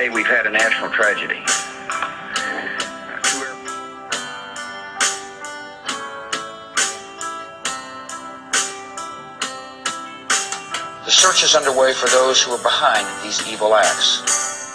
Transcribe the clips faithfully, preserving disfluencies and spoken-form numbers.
Today we've had a national tragedy. The search is underway for those who are behind these evil acts.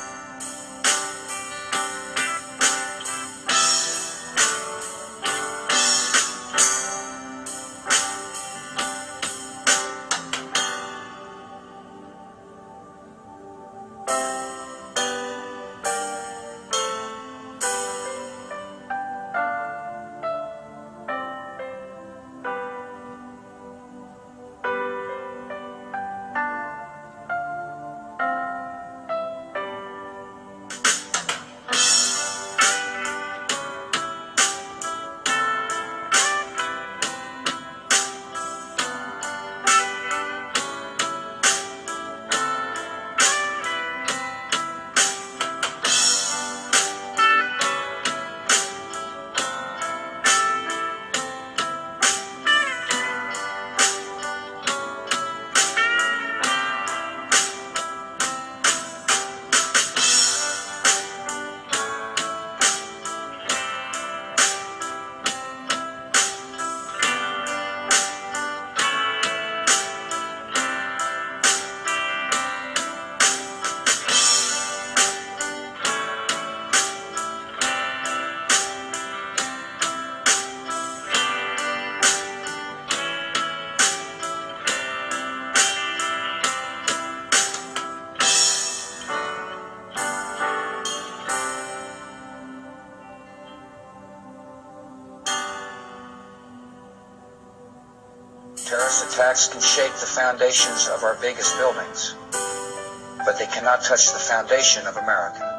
Terrorist attacks can shake the foundations of our biggest buildings, but they cannot touch the foundation of America.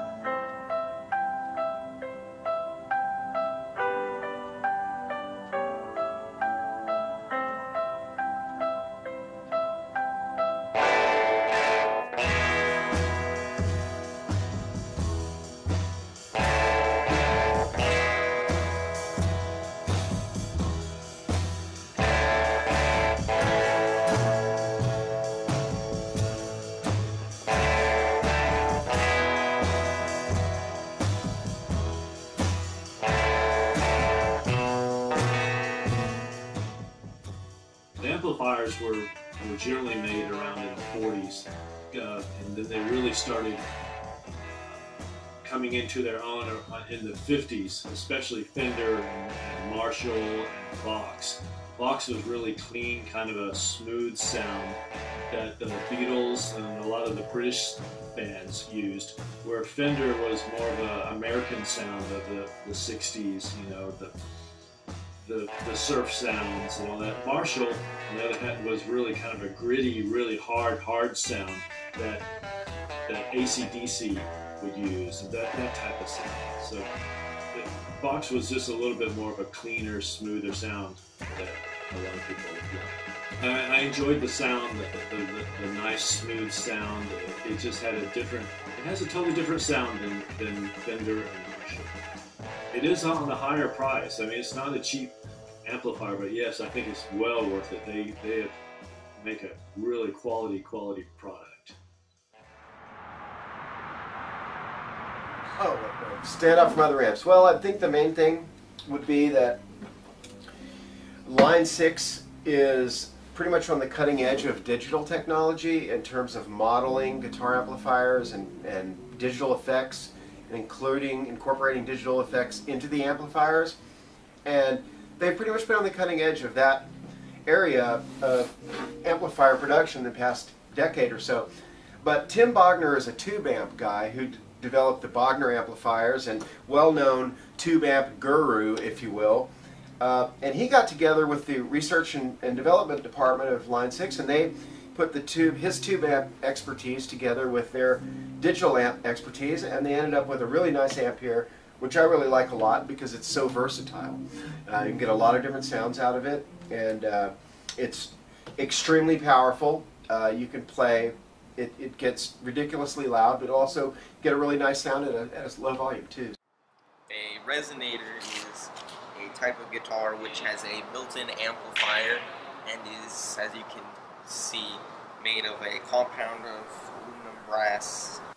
Amplifiers were, were generally made around in the forties, uh, and then they really started coming into their own in the fifties, especially Fender and, and Marshall and Vox. Vox was really clean, kind of a smooth sound that the Beatles and a lot of the British bands used, where Fender was more of an American sound of the, the sixties, you know, the The, the surf sounds and all that. Marshall, on the other hand, was really kind of a gritty, really hard, hard sound that that A C D C would use, and that, that type of sound. So the Vox was just a little bit more of a cleaner, smoother sound that a lot of people would like. I, I enjoyed the sound, the, the, the, the nice, smooth sound. It, it just had a different, it has a totally different sound than, than Fender and Marshall. It is on the higher price. I mean, it's not a cheap amplifier, but yes, I think it's well worth it. They they make a really quality quality product. Oh, stand out from other amps. Well, I think the main thing would be that Line six is pretty much on the cutting edge of digital technology in terms of modeling guitar amplifiers and, and digital effects, including incorporating digital effects into the amplifiers. And they've pretty much been on the cutting edge of that area of amplifier production in the past decade or so. But Tim Bogner is a tube amp guy who developed the Bogner amplifiers and well-known tube amp guru, if you will. Uh, and he got together with the research and, and development department of Line six, and they put the tube, his tube amp expertise together with their digital amp expertise, and they ended up with a really nice amp here, which I really like a lot because it's so versatile. Uh, you can get a lot of different sounds out of it, and uh, it's extremely powerful. Uh, you can play, it, it gets ridiculously loud, but also get a really nice sound at a, at a low volume too. A resonator is a type of guitar which has a built-in amplifier and is, as you can see, made of a compound of aluminum, brass,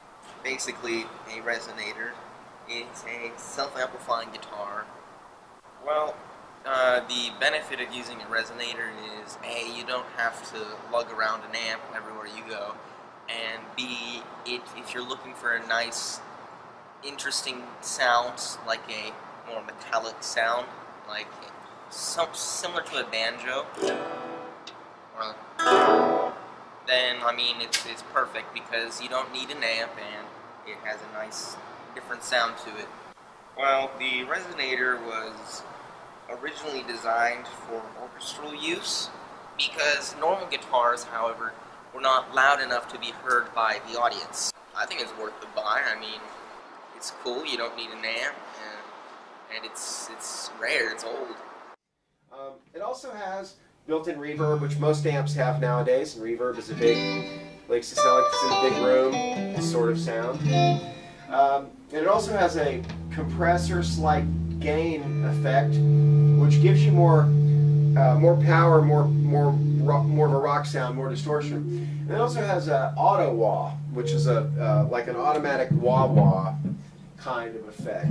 basically, a resonator is a self-amplifying guitar. Well, uh, the benefit of using a resonator is A, you don't have to lug around an amp everywhere you go, and B, it, if you're looking for a nice, interesting sound, like a more metallic sound, like some, similar to a banjo, or, then, I mean, it's, it's perfect because you don't need an amp and it has a nice, different sound to it. Well, the resonator was originally designed for orchestral use because normal guitars, however, were not loud enough to be heard by the audience. I think it's worth the buy. I mean, it's cool, you don't need an amp, and, and it's, it's rare, it's old. Um, it also has built-in reverb, which most amps have nowadays, and reverb is a big, likes to sound like it's in a big room sort of sound. Um, and it also has a compressor slight gain effect, which gives you more, uh, more power, more, more, rock, more of a rock sound, more distortion. And it also has a auto wah, which is a uh, like an automatic wah wah kind of effect.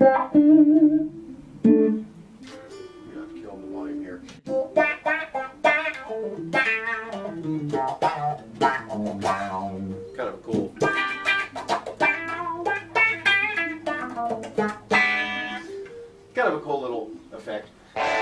Here. Kind of cool. Kind of a cool little effect.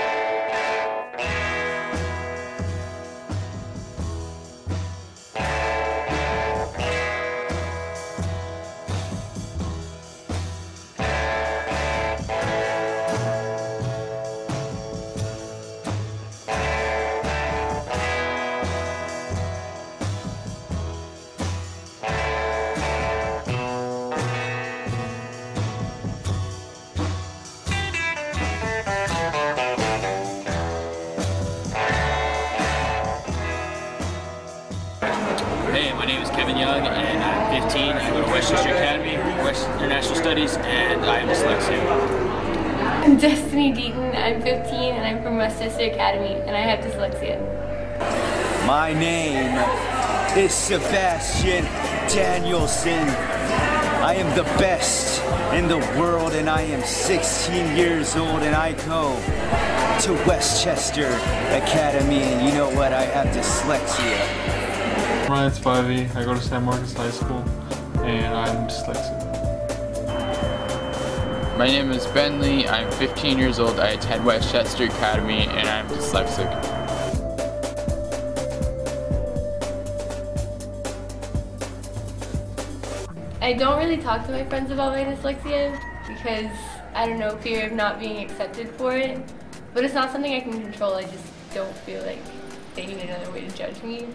Hey, my name is Kevin Young, and I'm fifteen. I go to Westchester Academy, West International Studies, and I am dyslexic. I'm Destiny Deaton. I'm fifteen, and I'm from Westchester Academy, and I have dyslexia. My name is Sebastian Danielson. I am the best in the world, and I am sixteen years old, and I go to Westchester Academy, and you know what? I have dyslexia. My name's Phoebe. I go to San Marcos High School, and I'm dyslexic. My name is Ben Lee. I'm fifteen years old. I attend Westchester Academy, and I'm dyslexic. I don't really talk to my friends about my dyslexia because, I don't know, fear of not being accepted for it. But it's not something I can control. I just don't feel like they need another way to judge me.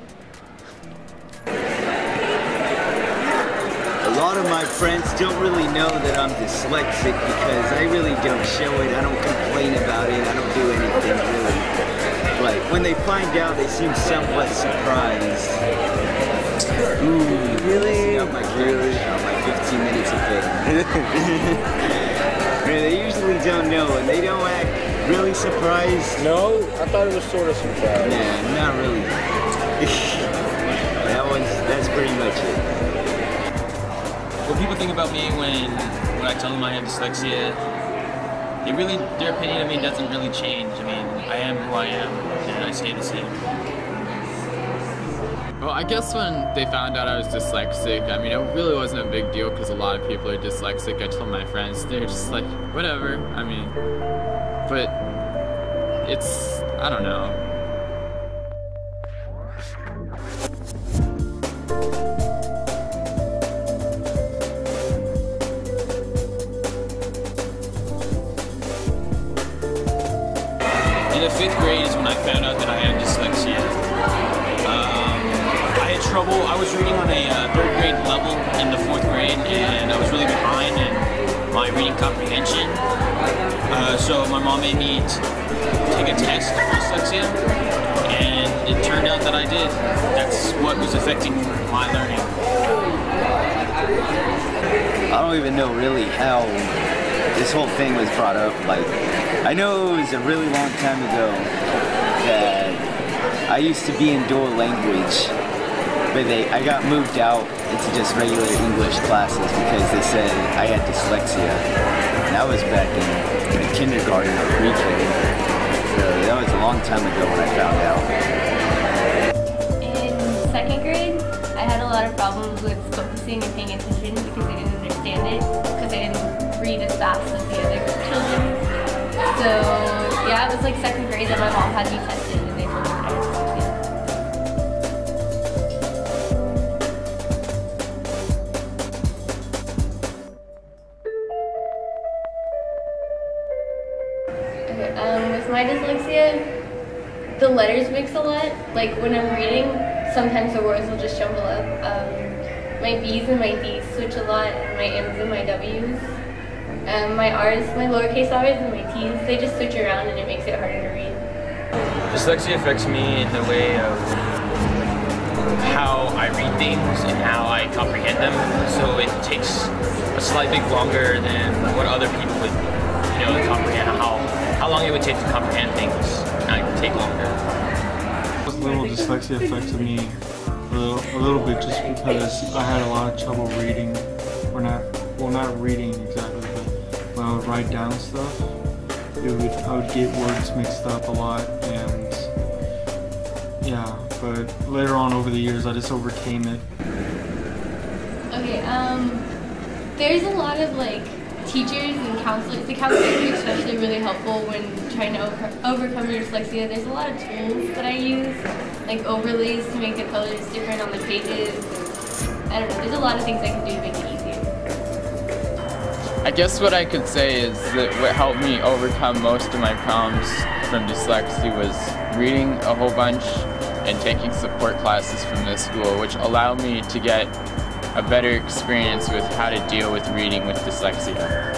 A lot of my friends don't really know that I'm dyslexic because I really don't show it, I don't complain about it, I don't do anything really. But when they find out, they seem somewhat surprised. Ooh, really? Out my really? Out my fifteen minutes of fame. They usually don't know, and they don't act really surprised. No? I thought it was sort of surprised. Nah, not really. That one's, that's pretty much it. What people think about me when, when I tell them I have dyslexia, they really, their opinion of me doesn't really change. I mean, I am who I am, and I stay the same. Well, I guess when they found out I was dyslexic, I mean, it really wasn't a big deal because a lot of people are dyslexic. I told my friends, they're just like, whatever. I mean, but it's, I don't know. In the fifth grade is when I found out that I had dyslexia. Um, I had trouble, I was reading on a uh, third grade level in the fourth grade, and I was really behind in my reading comprehension. Uh, so my mom made me take a test for dyslexia, and it turned out that I did. That's what was affecting my learning. I don't even know really how this whole thing was brought up. Like, I know it was a really long time ago that I used to be in dual language, but they, I got moved out into just regular English classes because they said I had dyslexia. And that was back in kindergarten or pre-K. So that was a long time ago when I found out. In second grade, I had a lot of problems with focusing and paying attention because I didn't understand it, because I didn't read as fast as the other children. So yeah, it was like second grade that my mom had me tested and they told me I had dyslexia. Okay, um, with my dyslexia, the letters mix a lot. Like when I'm reading, sometimes the words will just jumble up. Um, my B's and my D's switch a lot, and my M's and my W's. Um, my R's, my lowercase R's and my T's, they just switch around and it makes it harder to read. Dyslexia affects me in the way of how I read things and how I comprehend them. So it takes a slightly longer than what other people would, you know, comprehend. How how long it would take to comprehend things. I would take longer. A little dyslexia affected me a little, a little bit just because I had a lot of trouble reading, or not, well, not reading exactly, but when I would write down stuff, it would, I would get words mixed up a lot, and yeah, but later on over the years, I just overcame it. Okay, um, there's a lot of like teachers and counselors. The counselors are especially really helpful when trying to over overcome your dyslexia. There's a lot of tools that I use, like overlays to make the colors different on the pages. I don't know, there's a lot of things I can do to make it easier. I guess what I could say is that what helped me overcome most of my problems from dyslexia was reading a whole bunch and taking support classes from this school, which allowed me to get a better experience with how to deal with reading with dyslexia.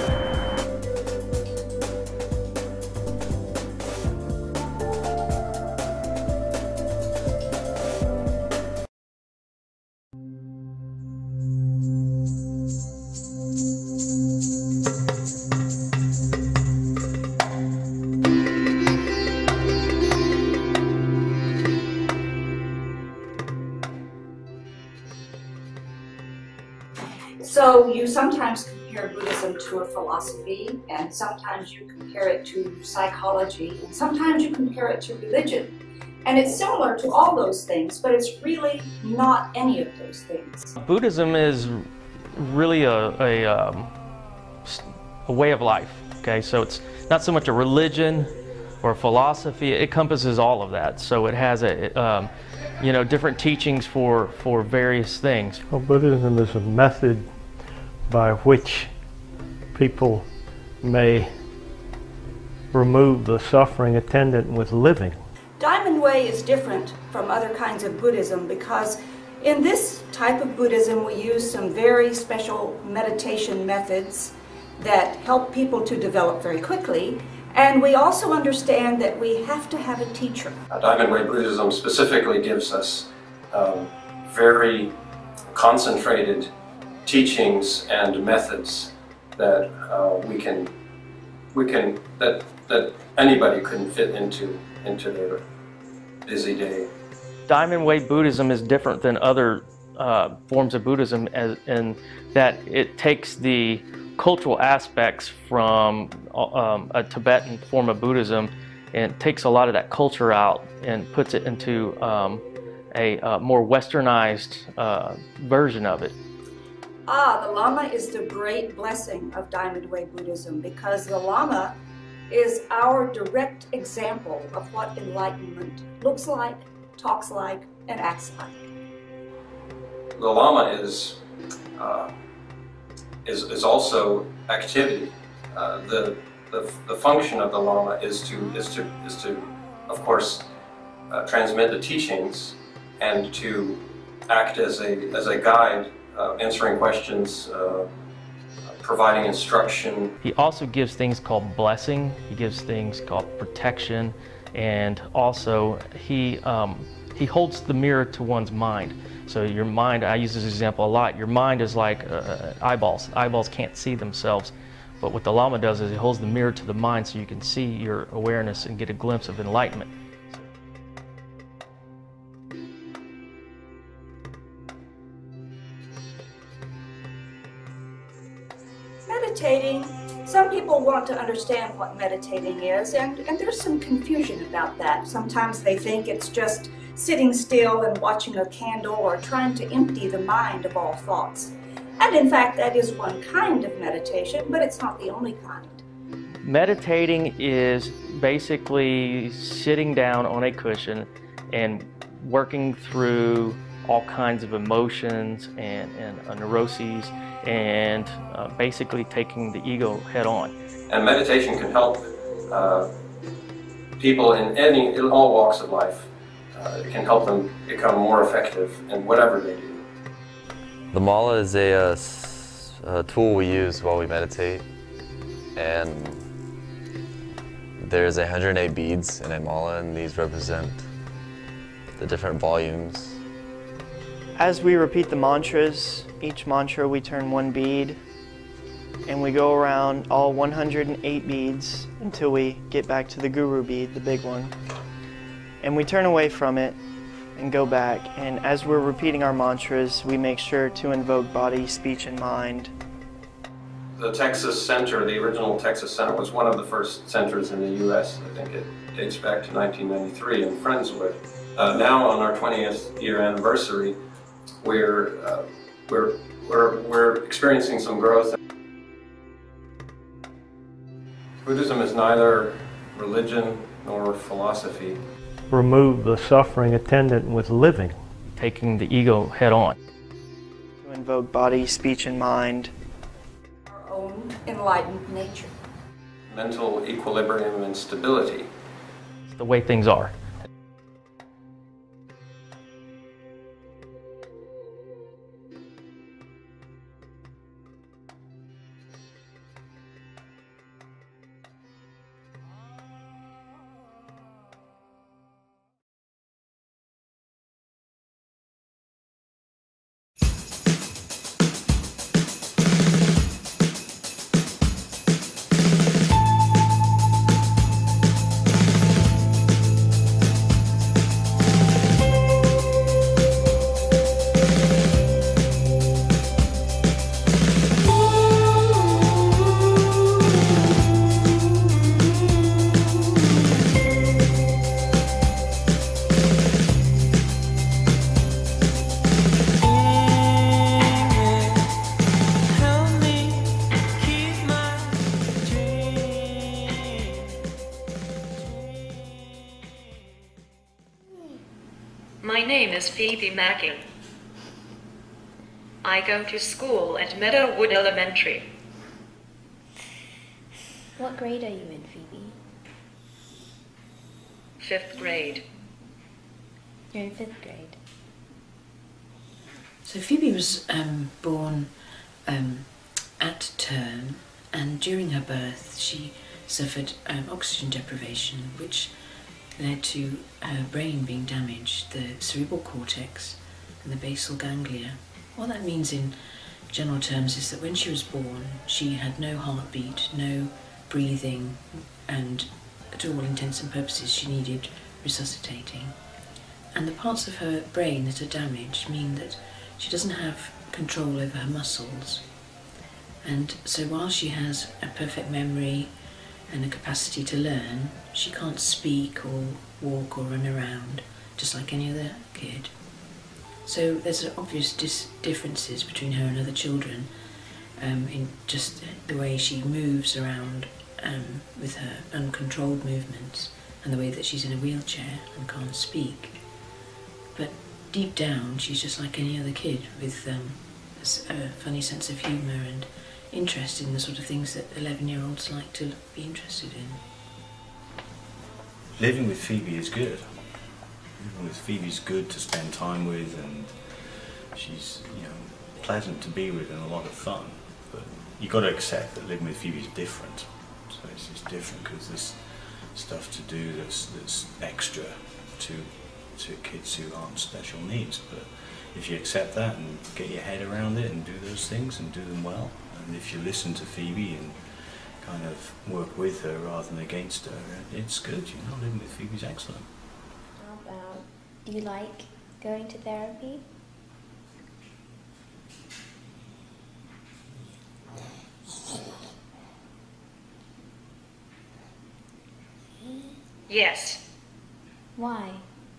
So you sometimes compare Buddhism to a philosophy, and sometimes you compare it to psychology, and sometimes you compare it to religion. And it's similar to all those things, but it's really not any of those things. Buddhism is really a, a, um, a way of life, okay? So it's not so much a religion or a philosophy, it encompasses all of that. So it has a, um, you know, different teachings for, for various things. Well, Buddhism is a method by which people may remove the suffering attendant with living. Diamond Way is different from other kinds of Buddhism because in this type of Buddhism we use some very special meditation methods that help people to develop very quickly, and we also understand that we have to have a teacher. Uh, Diamond Way Buddhism specifically gives us um, very concentrated teachings and methods that uh, we can, we can, that that anybody can fit into into their busy day. Diamond Way Buddhism is different than other uh, forms of Buddhism as, in that it takes the cultural aspects from um, a Tibetan form of Buddhism and takes a lot of that culture out and puts it into um, a uh, more westernized uh, version of it. Ah, the Lama is the great blessing of Diamond Way Buddhism because the Lama is our direct example of what enlightenment looks like, talks like, and acts like. The Lama is uh, is, is also activity. Uh, the, the the function of the Lama is to is to is to, of course, uh, transmit the teachings and to act as a as a guide, uh, answering questions, uh, providing instruction. He also gives things called blessing. He gives things called protection, and also he um, he holds the mirror to one's mind. So your mind, I use this example a lot, your mind is like uh, eyeballs. Eyeballs can't see themselves, but what the Lama does is he holds the mirror to the mind so you can see your awareness and get a glimpse of enlightenment. meditating, some people want to understand what meditating is, and, and there's some confusion about that. Sometimes they think it's just sitting still and watching a candle or trying to empty the mind of all thoughts. And in fact, that is one kind of meditation, but it's not the only kind. Meditating is basically sitting down on a cushion and working through all kinds of emotions and, and uh, neuroses, and uh, basically taking the ego head on. And meditation can help uh, people in any, in all walks of life. Uh, it can help them become more effective in whatever they do. The mala is a, uh, a tool we use while we meditate, and there's one hundred eight beads in a mala, and these represent the different volumes. As we repeat the mantras, each mantra we turn one bead, and we go around all one hundred eight beads until we get back to the guru bead, the big one. And we turn away from it and go back, and as we're repeating our mantras, we make sure to invoke body, speech, and mind. The Texas Center, the original Texas Center, was one of the first centers in the U S I think it dates back to nineteen ninety-three in Friendswood. Uh, now on our twentieth year anniversary, we're, uh, we're, we're, we're experiencing some growth. Buddhism is neither religion nor philosophy. Remove the suffering attendant with living. Taking the ego head on. To invoke body, speech, and mind. Our own enlightened nature. Mental equilibrium and stability. It's the way things are. My name is Phoebe Macking. I go to school at Meadowwood Elementary. What grade are you in, Phoebe? Fifth grade. You're in fifth grade. So Phoebe was um, born um, at term, and during her birth she suffered um, oxygen deprivation, which led to her brain being damaged, the cerebral cortex and the basal ganglia. What that means in general terms is that when she was born, she had no heartbeat, no breathing, and to all intents and purposes she needed resuscitating. And the parts of her brain that are damaged mean that she doesn't have control over her muscles. And so while she has a perfect memory and a capacity to learn, she can't speak or walk or run around just like any other kid. So there's obvious dis differences between her and other children um, in just the way she moves around um, with her uncontrolled movements and the way that she's in a wheelchair and can't speak. But deep down she's just like any other kid with um, a, a funny sense of humour and interest in the sort of things that eleven year olds like to be interested in. Living with Phoebe is good. Living with Phoebe's good to spend time with, and she's, you know, pleasant to be with and a lot of fun. But you've got to accept that living with Phoebe is different. So it's just different because there's stuff to do that's, that's extra to, to kids who aren't special needs. But if you accept that and get your head around it and do those things and do them well, and if you listen to Phoebe and kind of work with her rather than against her, it's good, you know, living with Phoebe's excellent. How about, do you like going to therapy? Yes. Why?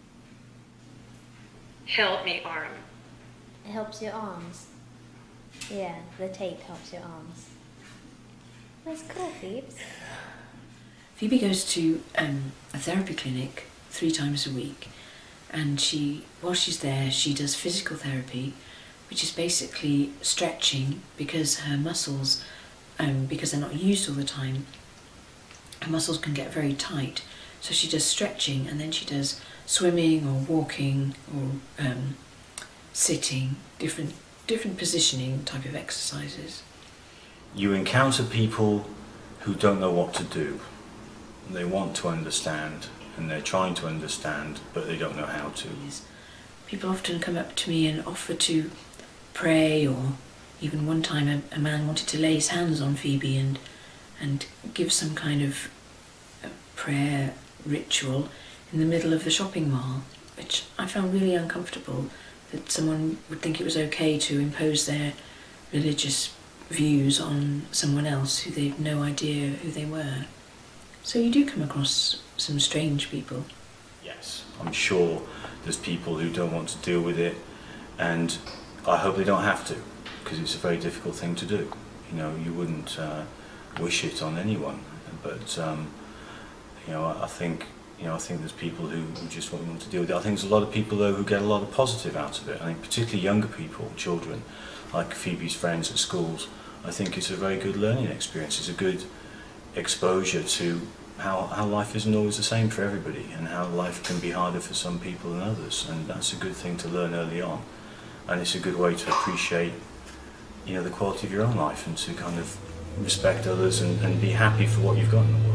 Help me, arm. It helps your arms. Yeah, the tape helps your arms. That's cool, Phoebe. Phoebe goes to um, a therapy clinic three times a week, and she, while she's there, she does physical therapy, which is basically stretching because her muscles, um, because they're not used all the time, her muscles can get very tight. So she does stretching, and then she does swimming or walking or um, sitting, different different positioning type of exercises. You encounter people who don't know what to do. They want to understand, and they're trying to understand, but they don't know how to. People often come up to me and offer to pray, or even one time a, a man wanted to lay his hands on Phoebe and and give some kind of prayer ritual in the middle of the shopping mall, which I found really uncomfortable, that someone would think it was okay to impose their religious views on someone else who they've no idea who they were. So you do come across some strange people. Yes, I'm sure there's people who don't want to deal with it, and I hope they don't have to, because it's a very difficult thing to do. You know, you wouldn't uh, wish it on anyone, but um, you know, I think you know, I think there's people who, who just won't want to deal with it. I think there's a lot of people though who get a lot of positive out of it. I think particularly younger people, children, like Phoebe's friends at schools. I think it's a very good learning experience. It's a good exposure to how, how life isn't always the same for everybody, and how life can be harder for some people than others, and that's a good thing to learn early on. And it's a good way to appreciate, you know, the quality of your own life, and to kind of respect others and, and be happy for what you've got in the world.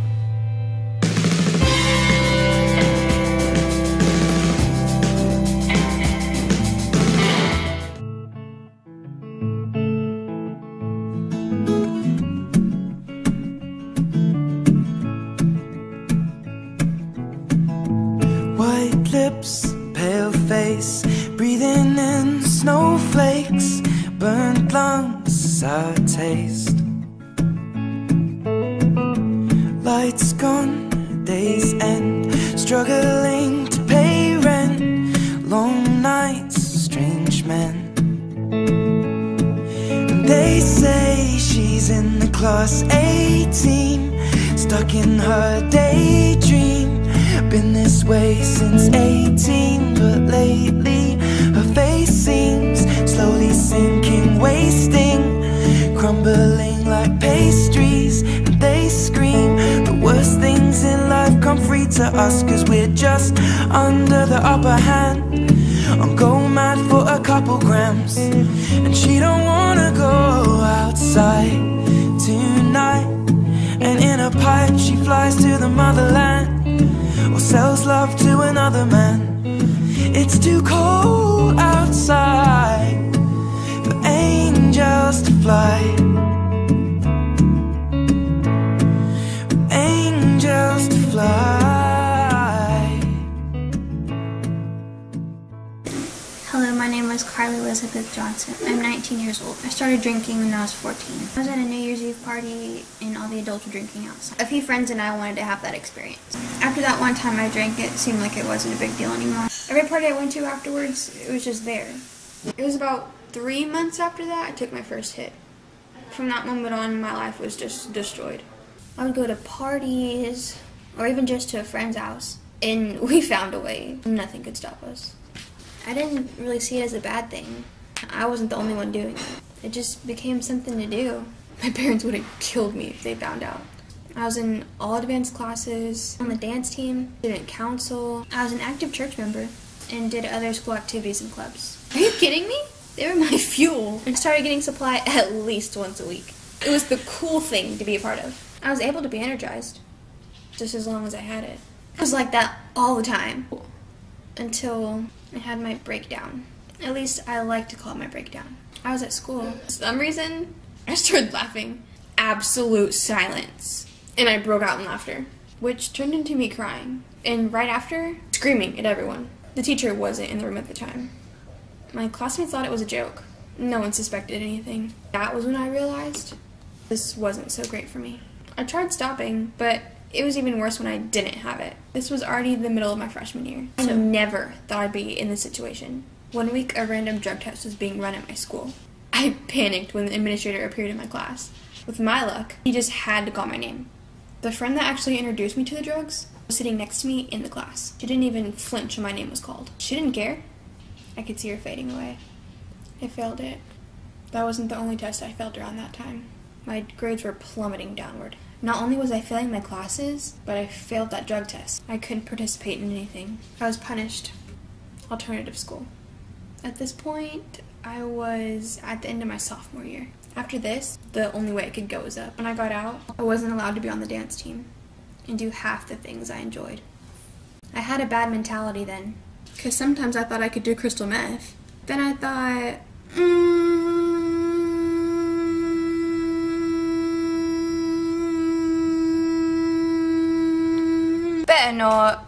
Lips, pale face, breathing in snowflakes, burnt lungs, sour taste. Lights gone, days end, struggling to pay rent, long nights, strange men. And they say she's in the class A team, stuck in her daydream. Been this way since eighteen, but lately her face seems slowly sinking, wasting, crumbling like pastries. And they scream the worst things in life come free to us, cause we're just under the upper hand. I'm go mad for a couple grams, and she don't wanna go outside tonight. And in a pipe she flies to the motherland, or sells love to another man. It's too cold outside for angels to fly, for angels to fly. Hello, my name is Carly Elizabeth Johnson. I'm nineteen years old. I started drinking when I was fourteen. I was at a New Year's Eve party and all the adults were drinking outside. A few friends and I wanted to have that experience. After that one time I drank, it seemed like it wasn't a big deal anymore. Every party I went to afterwards, it was just there. It was about three months after that I took my first hit. From that moment on, my life was just destroyed. I would go to parties, or even just to a friend's house, and we found a way. Nothing could stop us. I didn't really see it as a bad thing. I wasn't the only one doing it. It just became something to do. My parents would have killed me if they found out. I was in all advanced classes, on the dance team, student council. I was an active church member and did other school activities and clubs. Are you kidding me? They were my fuel. I started getting supply at least once a week. It was the cool thing to be a part of. I was able to be energized just as long as I had it. It was like that all the time until I had my breakdown. At least I like to call it my breakdown. I was at school. For some reason, I started laughing. Absolute silence. And I broke out in laughter, which turned into me crying. And right after, screaming at everyone. The teacher wasn't in the room at the time. My classmates thought it was a joke. No one suspected anything. That was when I realized this wasn't so great for me. I tried stopping, but It was even worse when I didn't have it. This was already the middle of my freshman year. I never thought I'd be in this situation. One week, a random drug test was being run at my school. I panicked when the administrator appeared in my class. With my luck, he just had to call my name. The friend that actually introduced me to the drugs was sitting next to me in the class. She didn't even flinch when my name was called. She didn't care. I could see her fading away. I failed it. That wasn't the only test I failed around that time. My grades were plummeting downward. Not only was I failing my classes, but I failed that drug test. I couldn't participate in anything. I was punished. Alternative school. At this point, I was at the end of my sophomore year. After this, the only way I could go was up. When I got out, I wasn't allowed to be on the dance team and do half the things I enjoyed. I had a bad mentality then, because sometimes I thought I could do crystal meth. Then I thought, mm, better not.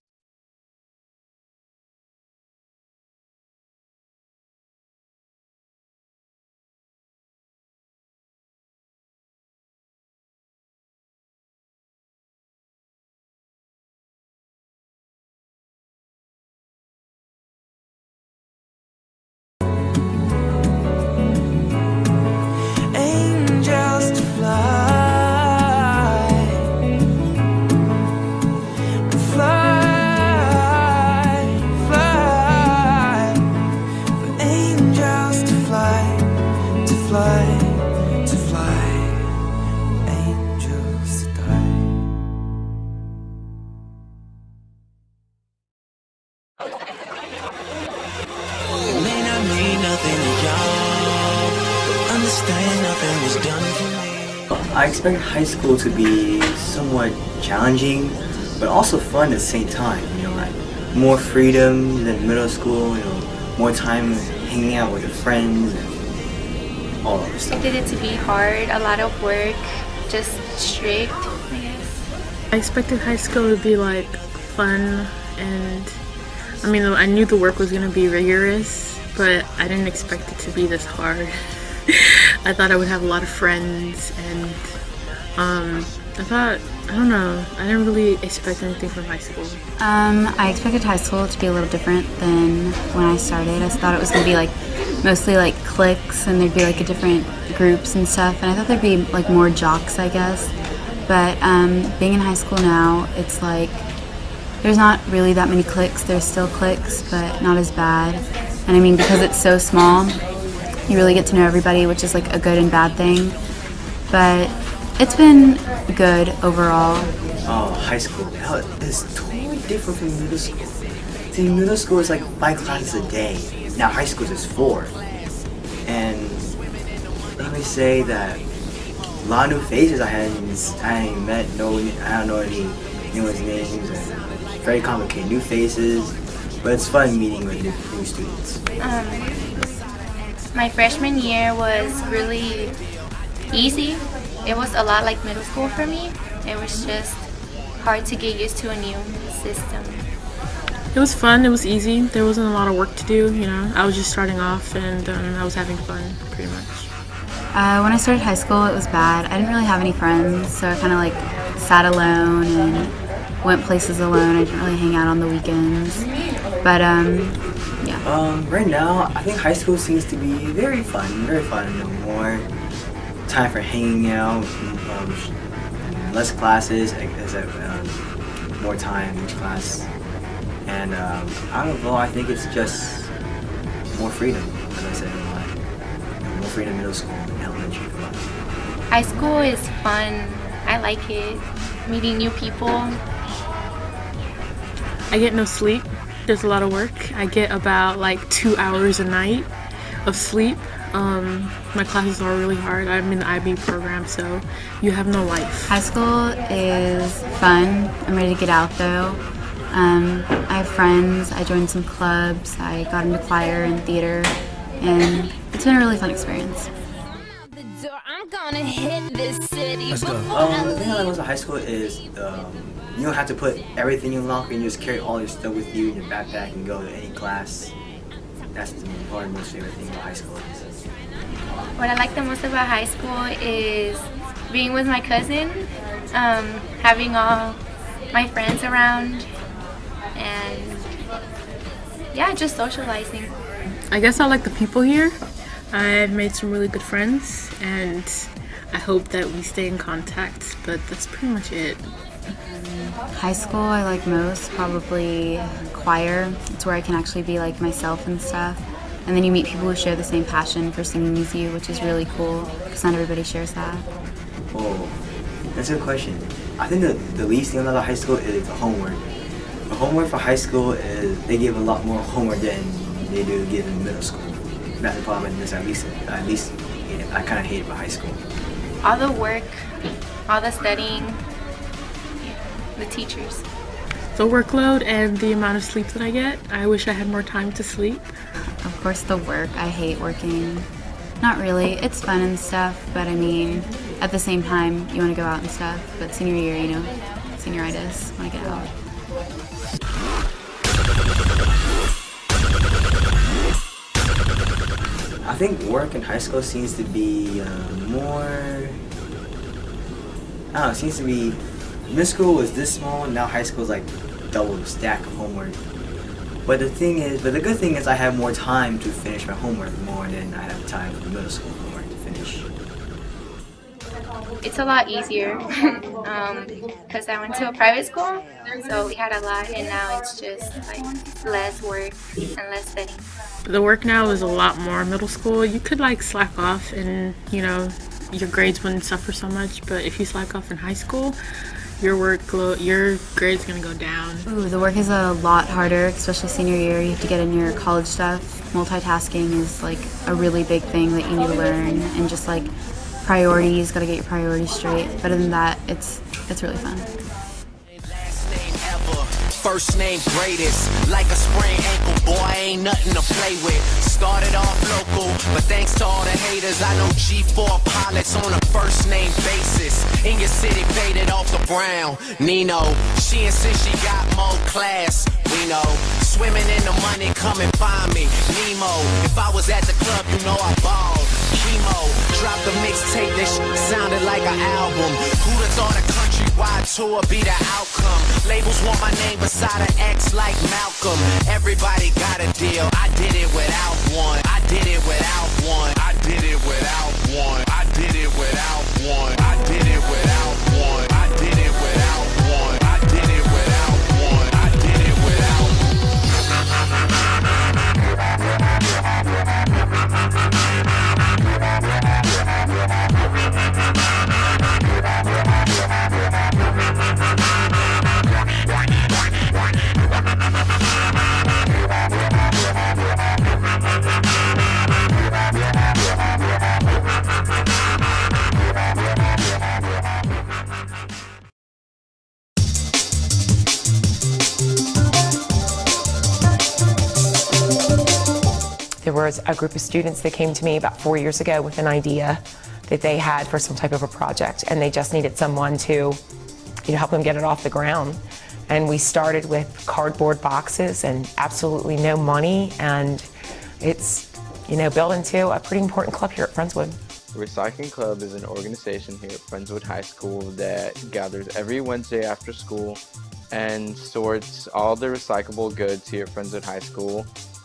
I expect high school to be somewhat challenging, but also fun at the same time. You know, like more freedom than middle school. You know, more time hanging out with your friends and all of that stuff. I expected it to be hard, a lot of work, just strict, I guess. I expected high school to be like fun, and I mean, I knew the work was going to be rigorous, but I didn't expect it to be this hard. I thought I would have a lot of friends, and um, I thought, I don't know, I didn't really expect anything from high school. Um, I expected high school to be a little different than when I started. I thought it was going to be like mostly like cliques, and there'd be like a different groups and stuff, and I thought there'd be like more jocks, I guess. But um, being in high school now, it's like there's not really that many cliques. There's still cliques, but not as bad. And I mean, because it's so small, you really get to know everybody, which is like a good and bad thing. But it's been good overall. Oh, high school. Hell, it's totally different from middle school. See, middle school is like five classes a day. Now high school is just four. And let me say that a lot of new faces I hadn't, I hadn't met. No, I don't know any anyone's names. And very complicated new faces. But it's fun meeting with new, new students. Um, My freshman year was really easy. It was a lot like middle school for me. It was just hard to get used to a new system. It was fun, it was easy. There wasn't a lot of work to do, you know. I was just starting off, and um, I was having fun, pretty much. Uh, when I started high school, it was bad. I didn't really have any friends, so I kind of like sat alone and went places alone. I didn't really hang out on the weekends. But um, yeah. Um, right now, I think high school seems to be very fun, very fun. More time for hanging out, um, less classes, as um, more time in each class. And um, I don't know, I think it's just more freedom, as I said, in life. More freedom in middle school and elementary for us. High school is fun. I like it. Meeting new people. I get no sleep. There's a lot of work. I get about like two hours a night of sleep. Um, my classes are really hard. I'm in the I B program, so you have no life. High school is fun. I'm ready to get out though. Um, I have friends. I joined some clubs. I got into choir and theater, and it's been a really fun experience. Let's go. Um, the thing I like about high school is um, you don't have to put everything in your locker, and you just carry all your stuff with you in your backpack and go to any class. That's the probably most favorite thing about high school. What I like the most about high school is being with my cousin. Um, having all my friends around, and yeah, just socializing. I guess I like the people here. I've made some really good friends, and I hope that we stay in contact, but that's pretty much it. High school I like most, probably choir. It's where I can actually be like myself and stuff. And then you meet people who share the same passion for singing as you, which is really cool, because not everybody shares that. Oh, that's a good question. I think the, the least thing about high school is the homework. The homework for high school is they give a lot more homework than they do give in middle school. That's the problem in this, at least, at least I kind of hate it about high school. All the work, all the studying, yeah, the teachers. The workload and the amount of sleep that I get. I wish I had more time to sleep. Of course the work. I hate working. Not really. It's fun and stuff, but I mean, at the same time, you want to go out and stuff. But senior year, you know, senioritis, want to get out. I think work in high school seems to be uh, more, I don't know, it seems to be, middle school was this small, now high school is like double the stack of homework. But the thing is, but the good thing is I have more time to finish my homework more than I have time for middle school homework to finish. It's a lot easier because um, I went to a private school, so we had a lot, and now it's just like less work and less studying. The work now is a lot more. Middle school, you could like slack off and, you know, your grades wouldn't suffer so much, but if you slack off in high school, your workload, your grades gonna go down. Ooh, the work is a lot harder, especially senior year. You have to get in your college stuff. Multitasking is like a really big thing that you need to learn, and just like priorities, gotta get your priorities straight. But other than that, it's it's really fun. First name greatest, like a sprained ankle, boy, ain't nothing to play with. Started off local, but thanks to all the haters, I know G four pilots on a first name basis. In your city, faded off the brown. Nino, she insists she got more class. We know, swimming in the money, come and find me. Nemo, if I was at the club, you know I balled. Chemo, dropped the mixtape, this shit sounded like an album. Who'd have thought a countrywide tour be the outcome? Labels want my name beside an X like Malcolm. Everybody got a deal, I did it without one. I did it without one. I did it without one. I did it without one. I did it without one. I did it without one. I did it without one. I did it without There was a group of students that came to me about four years ago with an idea that they had for some type of a project, and they just needed someone to, you know, help them get it off the ground. And we started with cardboard boxes and absolutely no money, and it's, you know, built into a pretty important club here at Friendswood. The Recycling Club is an organization here at Friendswood High School that gathers every Wednesday after school and sorts all the recyclable goods here at Friendswood High School,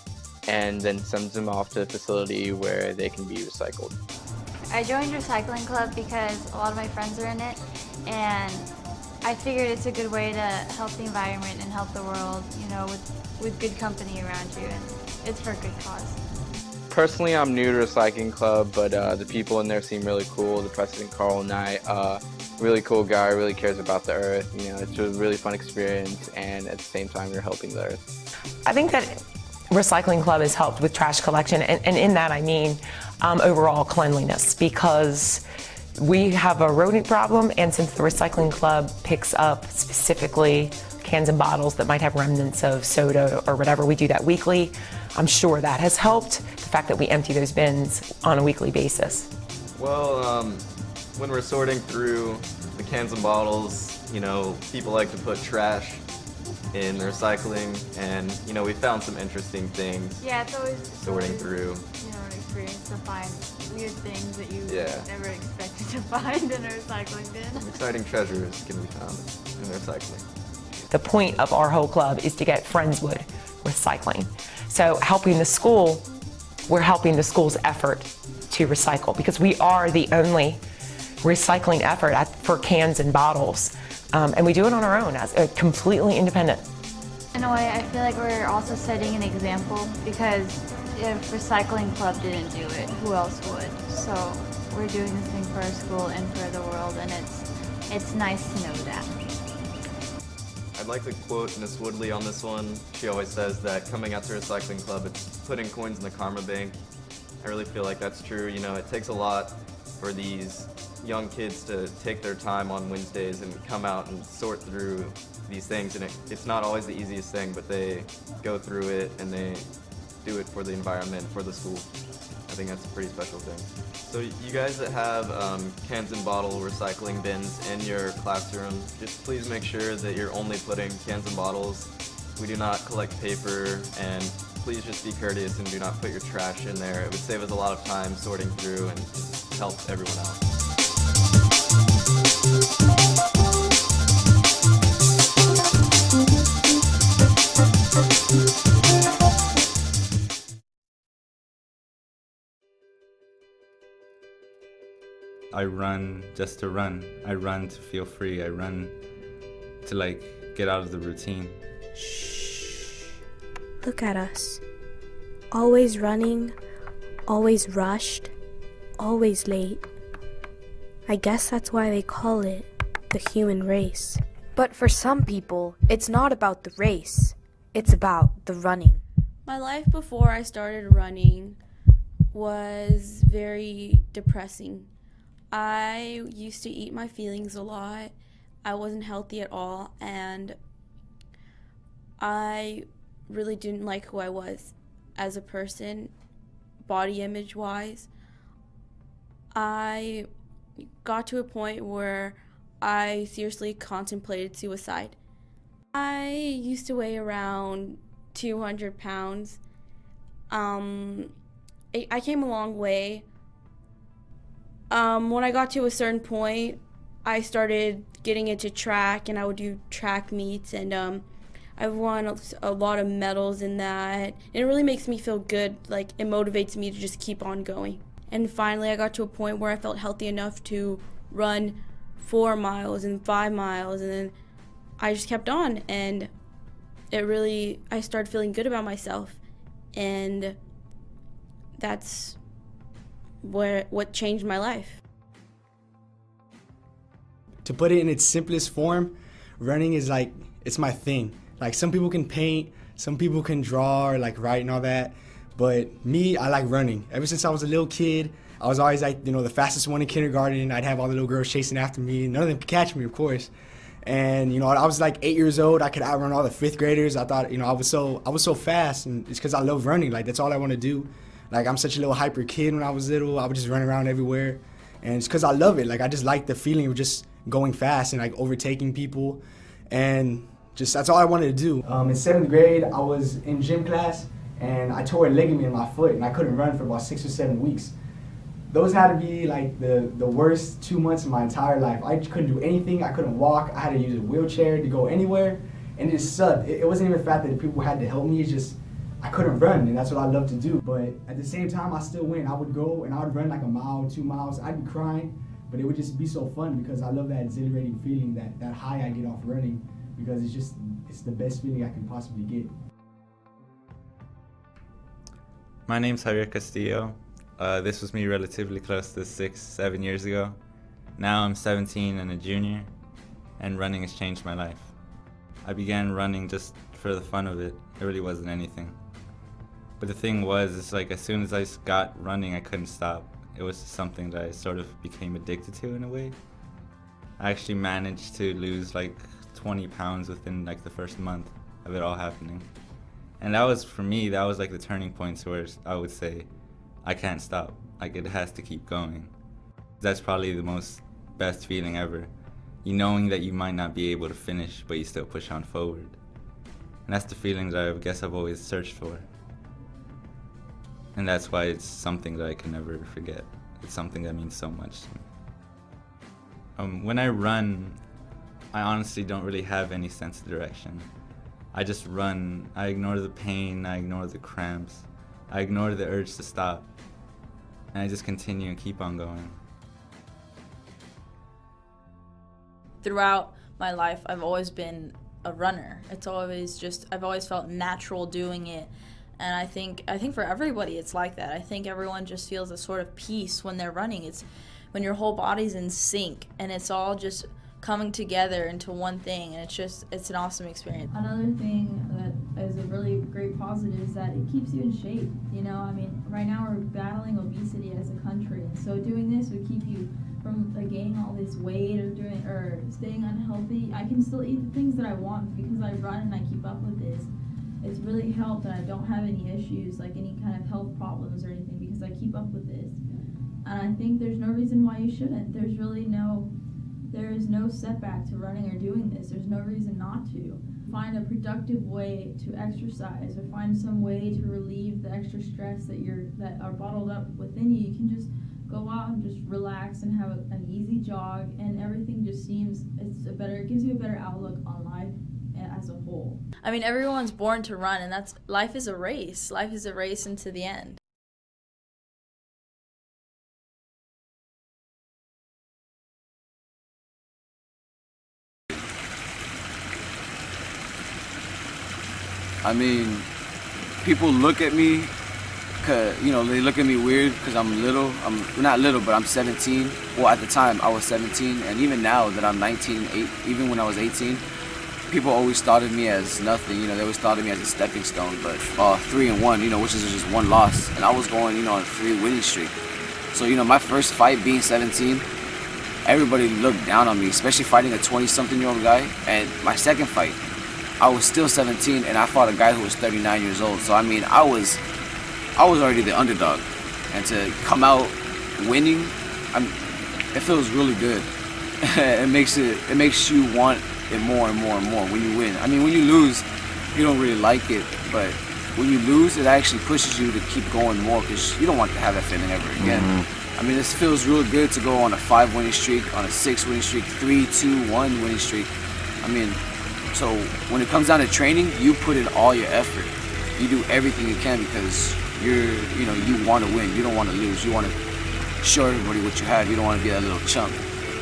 and then sends them off to a facility where they can be recycled. I joined Recycling Club because a lot of my friends are in it, and I figured it's a good way to help the environment and help the world, you know, with, with good company around you, and it's for a good cause. Personally, I'm new to Recycling Club, but uh, the people in there seem really cool. The president, Carl Knight, uh, really cool guy, really cares about the earth. You know, it's a really fun experience, and at the same time, you're helping the earth. I think that Recycling Club has helped with trash collection, and, and in that I mean um, overall cleanliness, because we have a rodent problem, and since the Recycling Club picks up specifically cans and bottles that might have remnants of soda or whatever, we do that weekly. I'm sure that has helped, the fact that we empty those bins on a weekly basis. Well, um, when we're sorting through the cans and bottles, you know, people like to put trash in the recycling, and you know, we found some interesting things yeah, it's always sorting through. You know, experience to find weird things that you Yeah. never expected to find in a recycling bin. Exciting treasures can be found in recycling. The point of our whole club is to get friends with recycling. So helping the school, we're helping the school's effort to recycle because we are the only recycling effort at, for cans and bottles. Um, and we do it on our own as uh, completely independent. In a way, I feel like we're also setting an example because if Recycling Club didn't do it, who else would? So we're doing this thing for our school and for the world, and it's it's nice to know that. I'd like to quote Miss Woodley on this one. She always says that coming out to Recycling Club, it's putting coins in the karma bank. I really feel like that's true. You know, it takes a lot for these young kids to take their time on Wednesdays and come out and sort through these things, and it, it's not always the easiest thing, but they go through it and they do it for the environment, for the school. I think that's a pretty special thing. So you guys that have um, cans and bottle recycling bins in your classroom, just please make sure that you're only putting cans and bottles. We do not collect paper, and please just be courteous and do not put your trash in there. It would save us a lot of time sorting through and just help everyone out. I run just to run. I run to feel free. I run to like get out of the routine. Shh. Look at us. Always running, always rushed, always late. I guess that's why they call it the human race. But for some people, it's not about the race. It's about the running. My life before I started running was very depressing. I used to eat my feelings a lot. I wasn't healthy at all, and I really didn't like who I was as a person, body image wise. I got to a point where I seriously contemplated suicide. I used to weigh around two hundred pounds. Um, I came a long way. Um, when I got to a certain point, I started getting into track, and I would do track meets, and um, I've won a lot of medals in that. And it really makes me feel good. Like, it motivates me to just keep on going. And finally, I got to a point where I felt healthy enough to run four miles and five miles, and then I just kept on, and it really, I started feeling good about myself, and that's where what changed my life. To put it in its simplest form, running is like, it's my thing. Like, some people can paint, some people can draw or like write and all that, but me, I like running. Ever since I was a little kid, I was always like, you know, the fastest one in kindergarten. I'd have all the little girls chasing after me. None of them could catch me, of course. And, you know, I was like eight years old. I could outrun all the fifth graders. I thought, you know, I was so, I was so fast, and it's because I love running. Like, that's all I want to do. Like, I'm such a little hyper kid when I was little. I would just run around everywhere. And it's because I love it. Like, I just like the feeling of just going fast and like overtaking people. And just, that's all I wanted to do. Um, in seventh grade, I was in gym class, and I tore a ligament in my foot, and I couldn't run for about six or seven weeks. Those had to be like the, the worst two months of my entire life. I couldn't do anything. I couldn't walk. I had to use a wheelchair to go anywhere. And it just sucked. It, it wasn't even the fact that people had to help me. It's just, I couldn't run, and that's what I love to do. But at the same time, I still went. I would go, and I would run like a mile, two miles. I'd be crying, but it would just be so fun because I love that exhilarating feeling, that, that high I get off running, because it's just, it's the best feeling I can possibly get. My name's Javier Castillo. Uh, this was me relatively close to six, seven years ago. Now I'm seventeen and a junior, and running has changed my life. I began running just for the fun of it. It really wasn't anything. But the thing was, it's like as soon as I got running, I couldn't stop. It was something that I sort of became addicted to in a way. I actually managed to lose like twenty pounds within like the first month of it all happening. And that was, for me, that was like the turning point where I would say, I can't stop. Like, it has to keep going. That's probably the most best feeling ever. You knowing that you might not be able to finish, but you still push on forward. And that's the feeling that I guess I've always searched for. And that's why it's something that I can never forget. It's something that means so much to me. Um, when I run, I honestly don't really have any sense of direction. I just run. I ignore the pain, I ignore the cramps, I ignore the urge to stop, and I just continue and keep on going. Throughout my life, I've always been a runner. It's always just, I've always felt natural doing it. And I think, I think for everybody it's like that. I think everyone just feels a sort of peace when they're running. It's when your whole body's in sync and it's all just coming together into one thing, and it's just, it's an awesome experience. Another thing that is a really great positive is that it keeps you in shape. You know, I mean, right now we're battling obesity as a country, and so doing this would keep you from like, gaining all this weight or doing or staying unhealthy. I can still eat the things that I want because I run and I keep up with this. It's really helped, and I don't have any issues, like any kind of health problems or anything, because I keep up with this. And I think there's no reason why you shouldn't. There's really no, there is no setback to running or doing this. There's no reason not to. Find a productive way to exercise, or find some way to relieve the extra stress that you're that are bottled up within you. You can just go out and just relax and have a, an easy jog, and everything just seems, it's a better, it gives you a better outlook on life as a whole. I mean, everyone's born to run, and that's, life is a race. Life is a race into the end. I mean, people look at me, cause, you know, they look at me weird because I'm little. I'm not little, but I'm seventeen. Well, at the time, I was seventeen, and even now that I'm nineteen, eight, even when I was eighteen, people always thought of me as nothing. You know, they always thought of me as a stepping stone. But uh, three and one, you know, which is just one loss, and I was going, you know, on a three winning streak. So, you know, my first fight being seventeen, everybody looked down on me, especially fighting a twenty-something-year-old guy. And my second fight, I was still seventeen, and I fought a guy who was thirty-nine years old. So I mean, I was, I was already the underdog, and to come out winning, I'm, it feels really good. it makes it, it makes you want it more and more and more when you win. I mean, when you lose, you don't really like it, but when you lose, it actually pushes you to keep going more because you don't want to have that feeling ever again. Mm-hmm. I mean, this feels real good to go on a five winning streak, on a six winning streak, three, two, one winning streak. I mean. So when it comes down to training, you put in all your effort. You do everything you can because you're, you know, you want to win. You don't want to lose. You want to show everybody what you have. You don't want to be that little chump.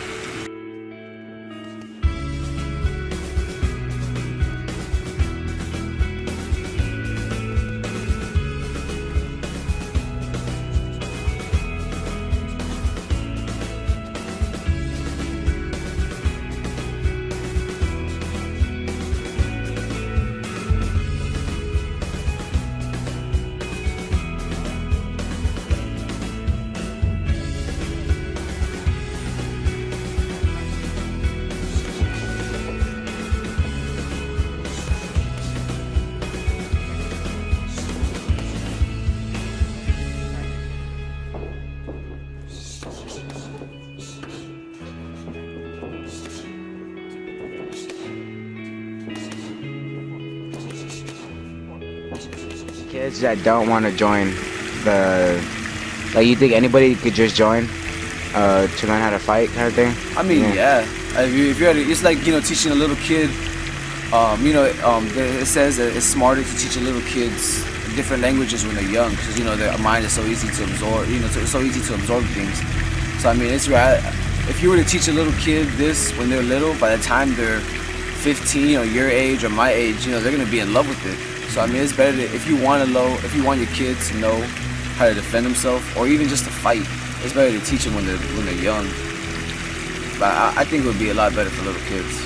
Kids that don't want to join the, like, you think anybody could just join uh, to learn how to fight kind of thing? I mean, yeah. yeah. If, you, if you're, it's like, you know, teaching a little kid, um, you know, um, it says that it's smarter to teach a little kids different languages when they're young because, you know, their mind is so easy to absorb, you know, it's so easy to absorb things. So, I mean, it's right. If you were to teach a little kid this when they're little, by the time they're fifteen or your age or my age, you know, they're going to be in love with it. So I mean, it's better to, if you want to know, if you want your kids to know how to defend themselves, or even just to fight, it's better to teach them when they're when they're young. But I, I think it would be a lot better for little kids.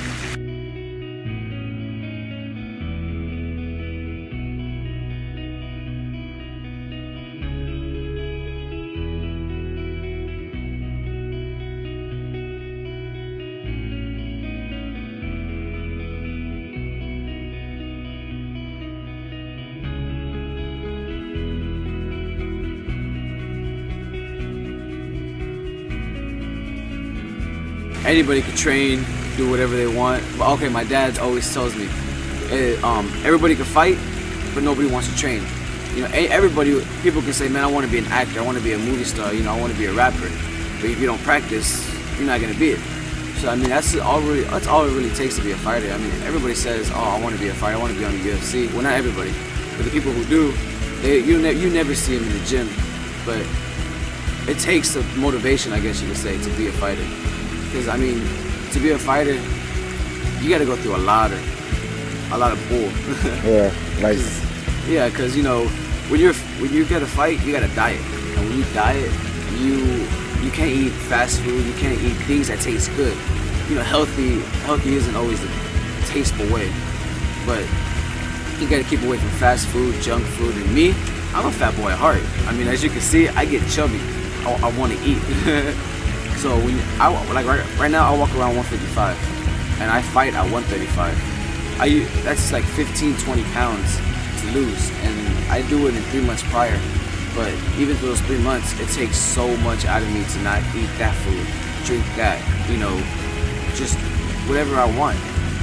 Anybody could train, do whatever they want. But okay, my dad always tells me, eh, um, everybody can fight, but nobody wants to train. You know, everybody, people can say, man, I want to be an actor, I want to be a movie star, you know, I want to be a rapper. But if you don't practice, you're not gonna be it. So I mean, that's all really, that's all it really takes to be a fighter. I mean, everybody says, oh, I want to be a fighter, I want to be on the U F C. Well, not everybody, but the people who do, they, you, ne you never see them in the gym. But it takes the motivation, I guess you could say, to be a fighter. Because I mean, to be a fighter, you got to go through a lot of, a lot of bull. Yeah, like. Yeah, because you know, when you're when you get a fight, you got to diet, and when you diet, you you can't eat fast food, you can't eat things that taste good. You know, healthy healthy isn't always the tasteful way, but you got to keep away from fast food, junk food. And me, I'm a fat boy at heart. I mean, as you can see, I get chubby. I, I want to eat. So when you, I like right, right now, I walk around one fifty-five, and I fight at one thirty-five. I that's like fifteen, twenty pounds to lose, and I do it in three months prior. But even through those three months, it takes so much out of me to not eat that food, drink that, you know, just whatever I want.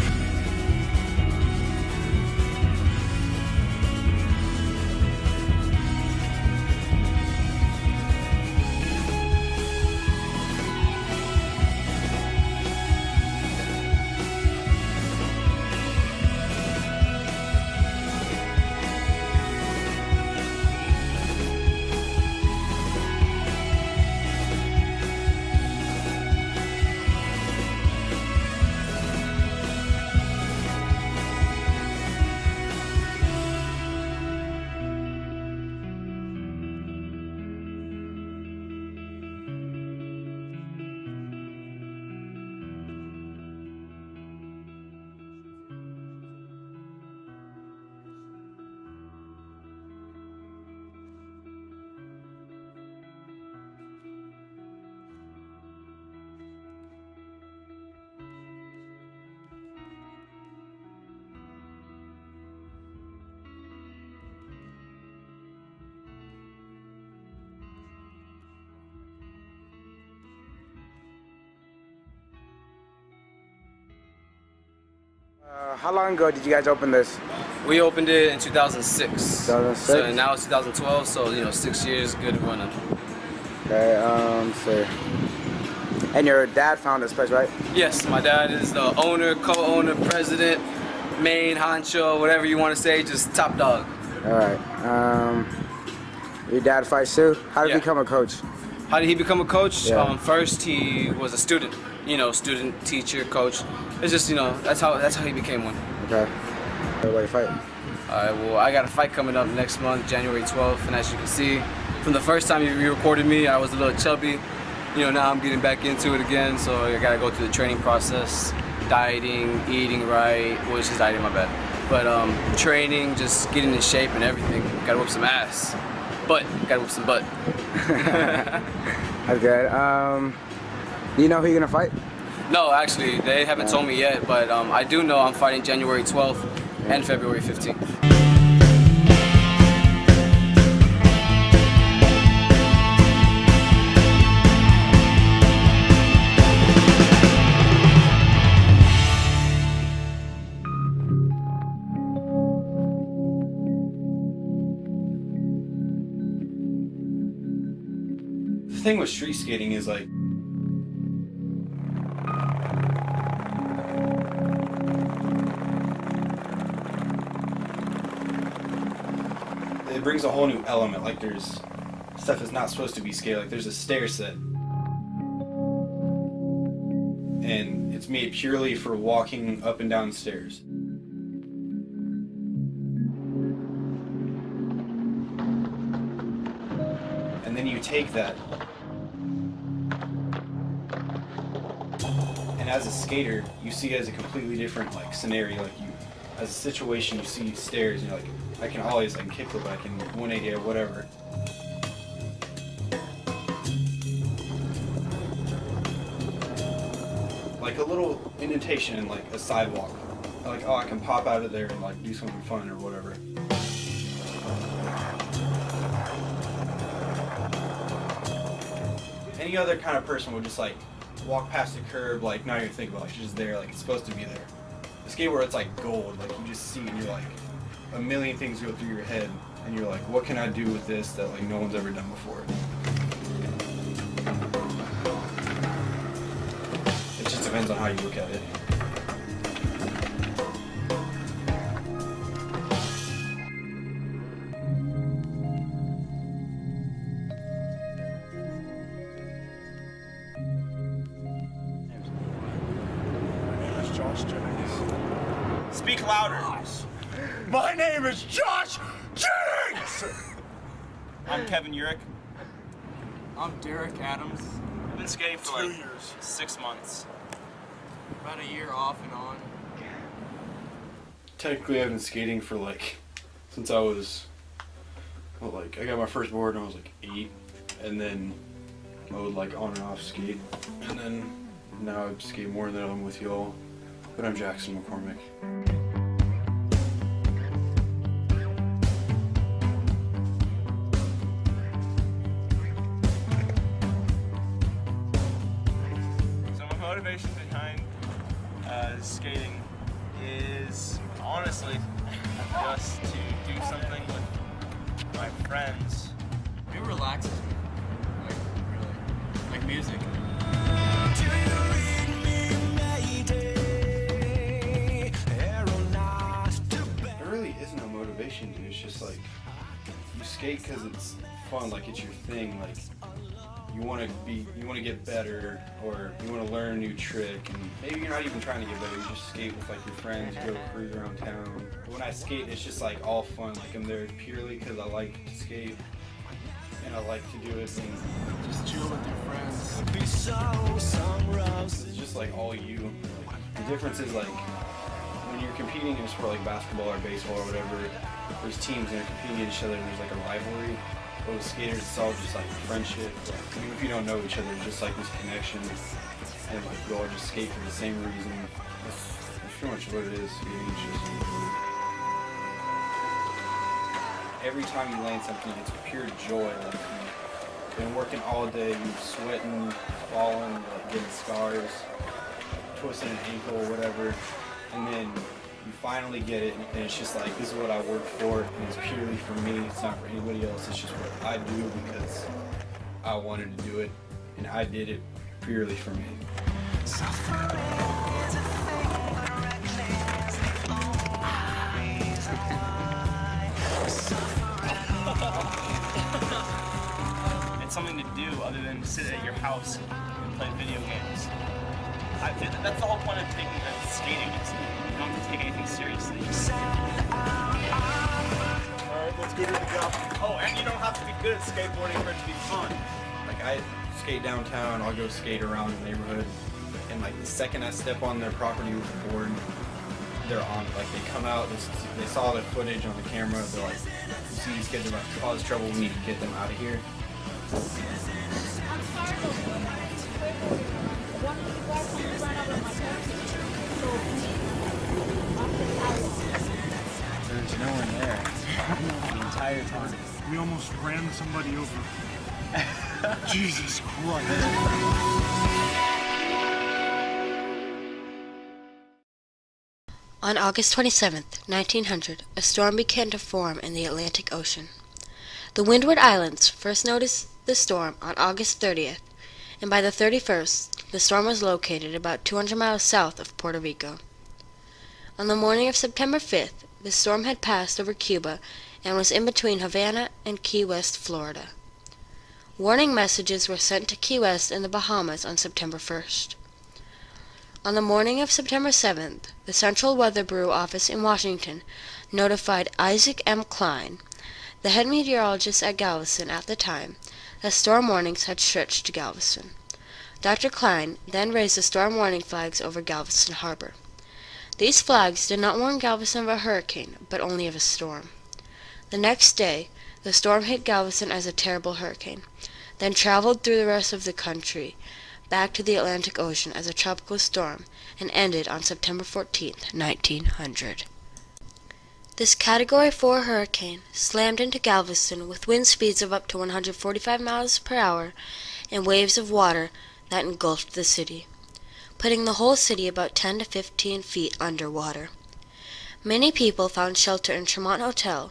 Uh, how long ago did you guys open this? We opened it in two thousand six. two thousand six? So now it's two thousand twelve, so you know, six years, good running. Okay, um, so. And your dad found this place, right? Yes, my dad is the owner, co-owner, president, main honcho, whatever you want to say, just top dog. Alright, um, your dad fights too? How did Yeah. you become a coach? How did he become a coach? Yeah. Um, first, he was a student. You know, student, teacher, coach. It's just, you know, that's how that's how he became one. Okay. What are you fighting? All right. Well, I got a fight coming up next month, January twelfth, and as you can see, from the first time you recorded me, I was a little chubby. You know, now I'm getting back into it again, so I gotta go through the training process, dieting, eating right. Well, it's just dieting, my bad. But um, training, just getting in shape and everything. Gotta whip some ass, but gotta whip some butt. That's good. Um, do you know who you're gonna fight? No, actually, they haven't told me yet, but um, I do know I'm fighting January twelfth and February fifteenth. The thing with street skating is like, it brings a whole new element. Like there's stuff that's not supposed to be skated. Like there's a stair set, and it's made purely for walking up and down stairs. And then you take that, and as a skater, you see it as a completely different like scenario. Like you, as a situation, you see stairs, and you're like, I can always like kickflip, I can one eighty or whatever. Like a little indentation in like a sidewalk. Like, oh, I can pop out of there and like do something fun or whatever. Any other kind of person would just like walk past the curb, like not even think about it, like, it's just there, like it's supposed to be there. The skateboard, it's like gold, like you just see it and you're like, a million things go through your head. and you're like, what can I do with this that like no one's ever done before? It just depends on how you look at it. Speak louder. My name is Josh Jennings! I'm Kevin Urich. I'm Derek Adams. I've been skating for like years. six months. About a year off and on. Technically, I've been skating for like, since I was, well, like, I got my first board when I was like eight, and then I would like on and off skate, and then now I skate more than I'm with y'all. But I'm Jackson McCormick. So my motivation behind uh, skating is honestly just to do something with my friends. It relaxes me, like really, like music. Dude, it's just like you skate because it's fun, like it's your thing, like you want to be, you want to get better, or you want to learn a new trick, and maybe you're not even trying to get better, you just skate with like your friends, you go cruise around town. But when I skate, it's just like all fun, like I'm there purely because I like to skate and I like to do it and just chill with your friends. It's just like all you. The difference is like when you're competing in a sport like basketball or baseball or whatever, there's teams and they're competing against each other and there's like a rivalry. But with skaters, it's all just like friendship. Like, even if you don't know each other, it's just like this connection. And like you all just skate for the same reason. That's, that's pretty much what it is. Skating. It's just every time you land something, it's pure joy. Like you've been working all day, you're sweating, falling, like getting scars, twisting an ankle or whatever. And then you finally get it, and it's just like, this is what I worked for, and it's purely for me, it's not for anybody else, it's just what I do because I wanted to do it, and I did it purely for me. It's something to do other than sit at your house and play video games. I, that's the whole point of taking uh, skating, is you don't have to take anything seriously. Alright, let's go to the golf. Oh, and you don't have to be good at skateboarding for it to be fun. Like I skate downtown, I'll go skate around the neighborhood, and like the second I step on their property with the board, they're on it. Like they come out, they, they saw the footage on the camera, they're like, you see these kids are about to cause trouble, we need to get them out of here. There's no one there the entire time. We almost ran somebody over. Jesus Christ. On August twenty-seventh, nineteen hundred, a storm began to form in the Atlantic Ocean. The Windward Islands first noticed the storm on August thirtieth, and by the thirty-first, the storm was located about two hundred miles south of Puerto Rico. On the morning of September fifth, the storm had passed over Cuba and was in between Havana and Key West, Florida. Warning messages were sent to Key West and the Bahamas on September first. On the morning of September seventh, the Central Weather Bureau office in Washington notified Isaac M. Klein, the head meteorologist at Galveston at the time, that storm warnings had stretched to Galveston. Doctor Klein then raised the storm warning flags over Galveston Harbor. These flags did not warn Galveston of a hurricane, but only of a storm. The next day, the storm hit Galveston as a terrible hurricane, then traveled through the rest of the country, back to the Atlantic Ocean as a tropical storm, and ended on September fourteenth, nineteen hundred. This Category four hurricane slammed into Galveston with wind speeds of up to one hundred forty-five miles per hour and waves of water that engulfed the city, putting the whole city about ten to fifteen feet underwater. Many people found shelter in Tremont Hotel,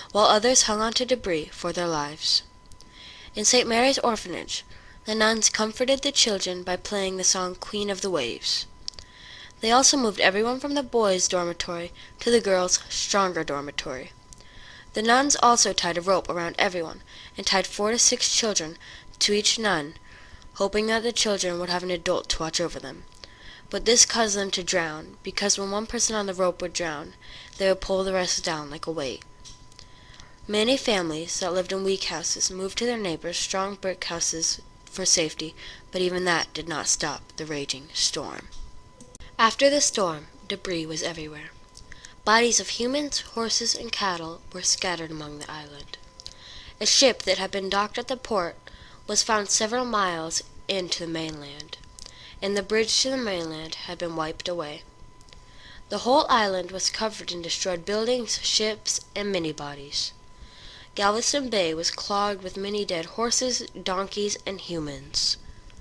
while others hung onto debris for their lives. In Saint Mary's Orphanage, the nuns comforted the children by playing the song Queen of the Waves. They also moved everyone from the boys' dormitory to the girls' stronger dormitory. The nuns also tied a rope around everyone and tied four to six children to each nun, hoping that the children would have an adult to watch over them. But this caused them to drown, because when one person on the rope would drown, they would pull the rest down like a weight. Many families that lived in weak houses moved to their neighbors' strong brick houses for safety, but even that did not stop the raging storm. After the storm, debris was everywhere. Bodies of humans, horses, and cattle were scattered among the island. A ship that had been docked at the port was found several miles into the mainland, and the bridge to the mainland had been wiped away. The whole island was covered in destroyed buildings, ships, and many bodies. Galveston Bay was clogged with many dead horses, donkeys, and humans.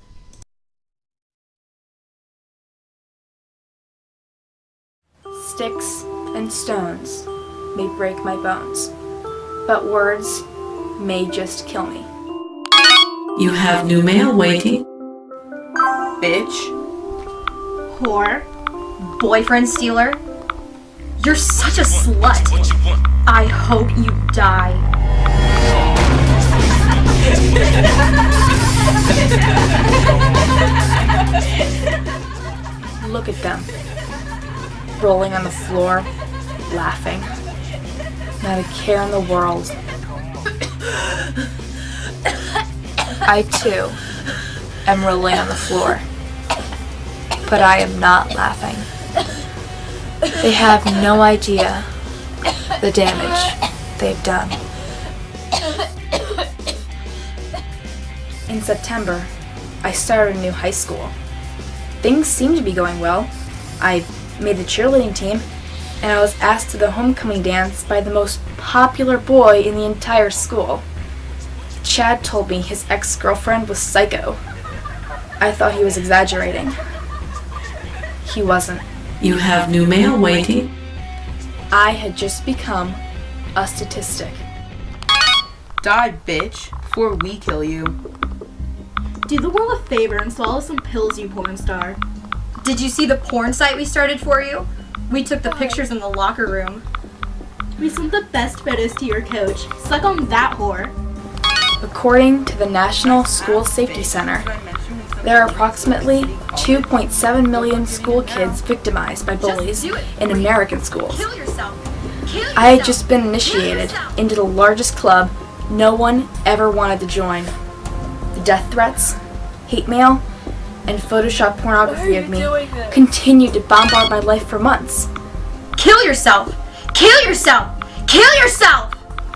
Sticks and stones may break my bones, but words may just kill me. You have new mail waiting. Bitch. Whore. Boyfriend stealer. You're such a slut. I hope you die. Look at them. Rolling on the floor, laughing. Not a care in the world. I too am rolling on the floor, but I am not laughing. They have no idea the damage they've done. In September, I started a new high school. Things seemed to be going well. I made the cheerleading team, and I was asked to the homecoming dance by the most popular boy in the entire school. Chad told me his ex-girlfriend was psycho. I thought he was exaggerating. He wasn't. You have new mail waiting. I had just become a statistic. Die, bitch, before we kill you. Do the world a favor and swallow some pills, you porn star. Did you see the porn site we started for you? We took the pictures in the locker room. We sent the best photos to your coach. Suck on that whore. According to the National School Safety Center, there are approximately two point seven million school kids victimized by bullies in American schools. I had just been initiated into the largest club no one ever wanted to join. The death threats, hate mail, and Photoshop pornography of me continued to bombard my life for months. Kill yourself! Kill yourself! Kill yourself!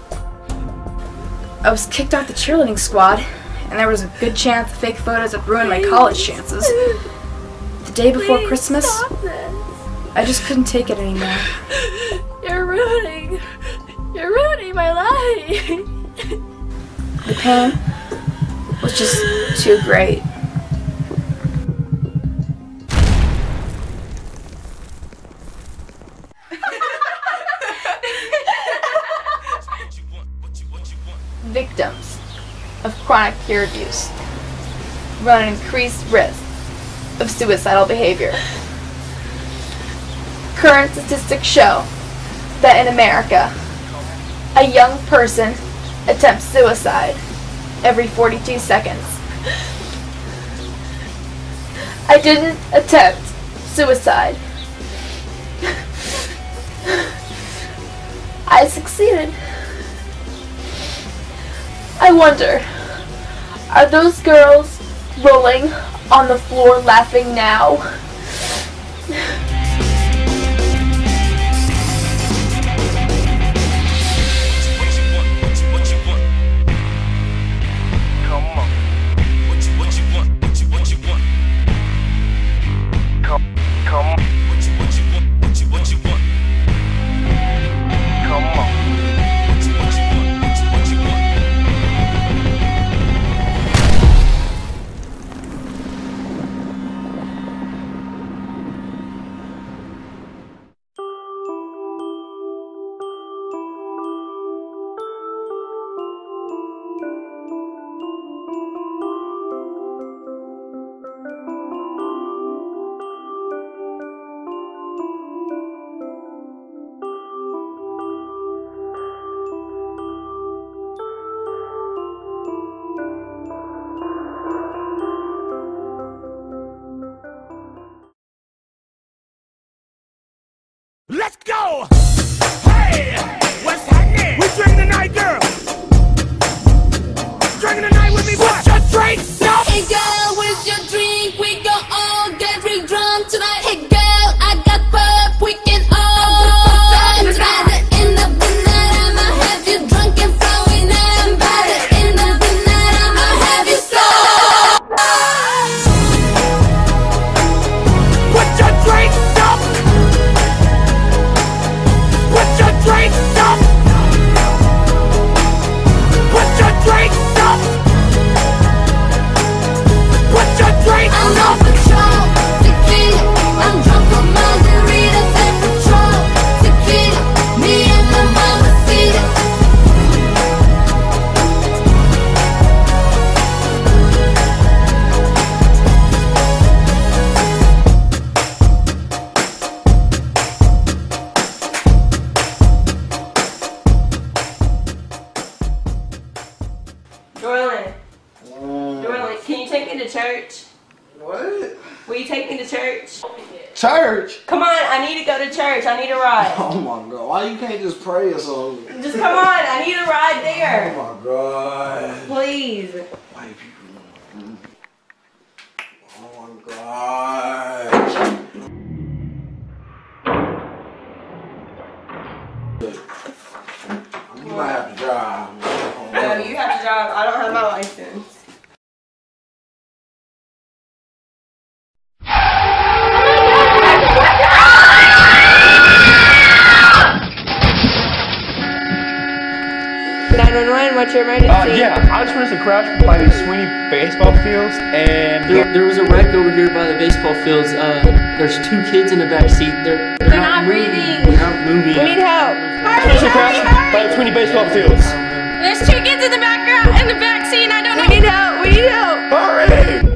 I was kicked off the cheerleading squad, and there was a good chance the fake photos would ruin my college chances. The day before Please Christmas, I just couldn't take it anymore. You're ruining, you're ruining my life. The pain was just too great. Victims of chronic peer abuse run an increased risk of suicidal behavior. Current statistics show that in America, a young person attempts suicide every forty-two seconds. I didn't attempt suicide. I succeeded. I wonder, are those girls rolling on the floor laughing now? church? What? Will you take me to church? Church? Come on, I need to go to church. I need a ride. Oh my god, why you can't just pray or something? Just come on, I need a ride there. Oh my god. Please. White people. Oh my god. You might have to drive. No, you have to drive. I don't have my license. nine one one, what's your emergency? Uh, yeah, I just witnessed a crash by the Sweeney baseball fields, and there, there was a wreck over here by the baseball fields. Uh, there's two kids in the back seat. They're, they're, They're not, not moving. breathing. They're not moving. We need help. there was a crash by the Sweeney baseball fields. There's two kids in the background, in the back seat, and I don't know. We need help. We need help. Hurry!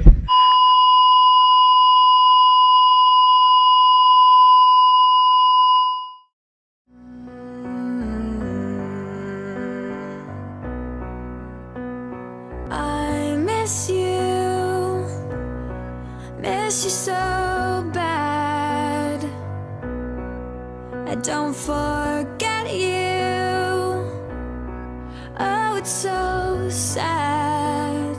I miss you, miss you so bad. I don't forget you. Oh, it's so sad.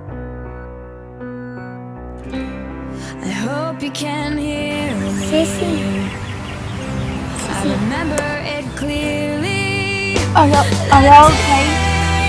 I hope you can hear me. Sissy. I remember it clearly. Are y'all, are y'all okay?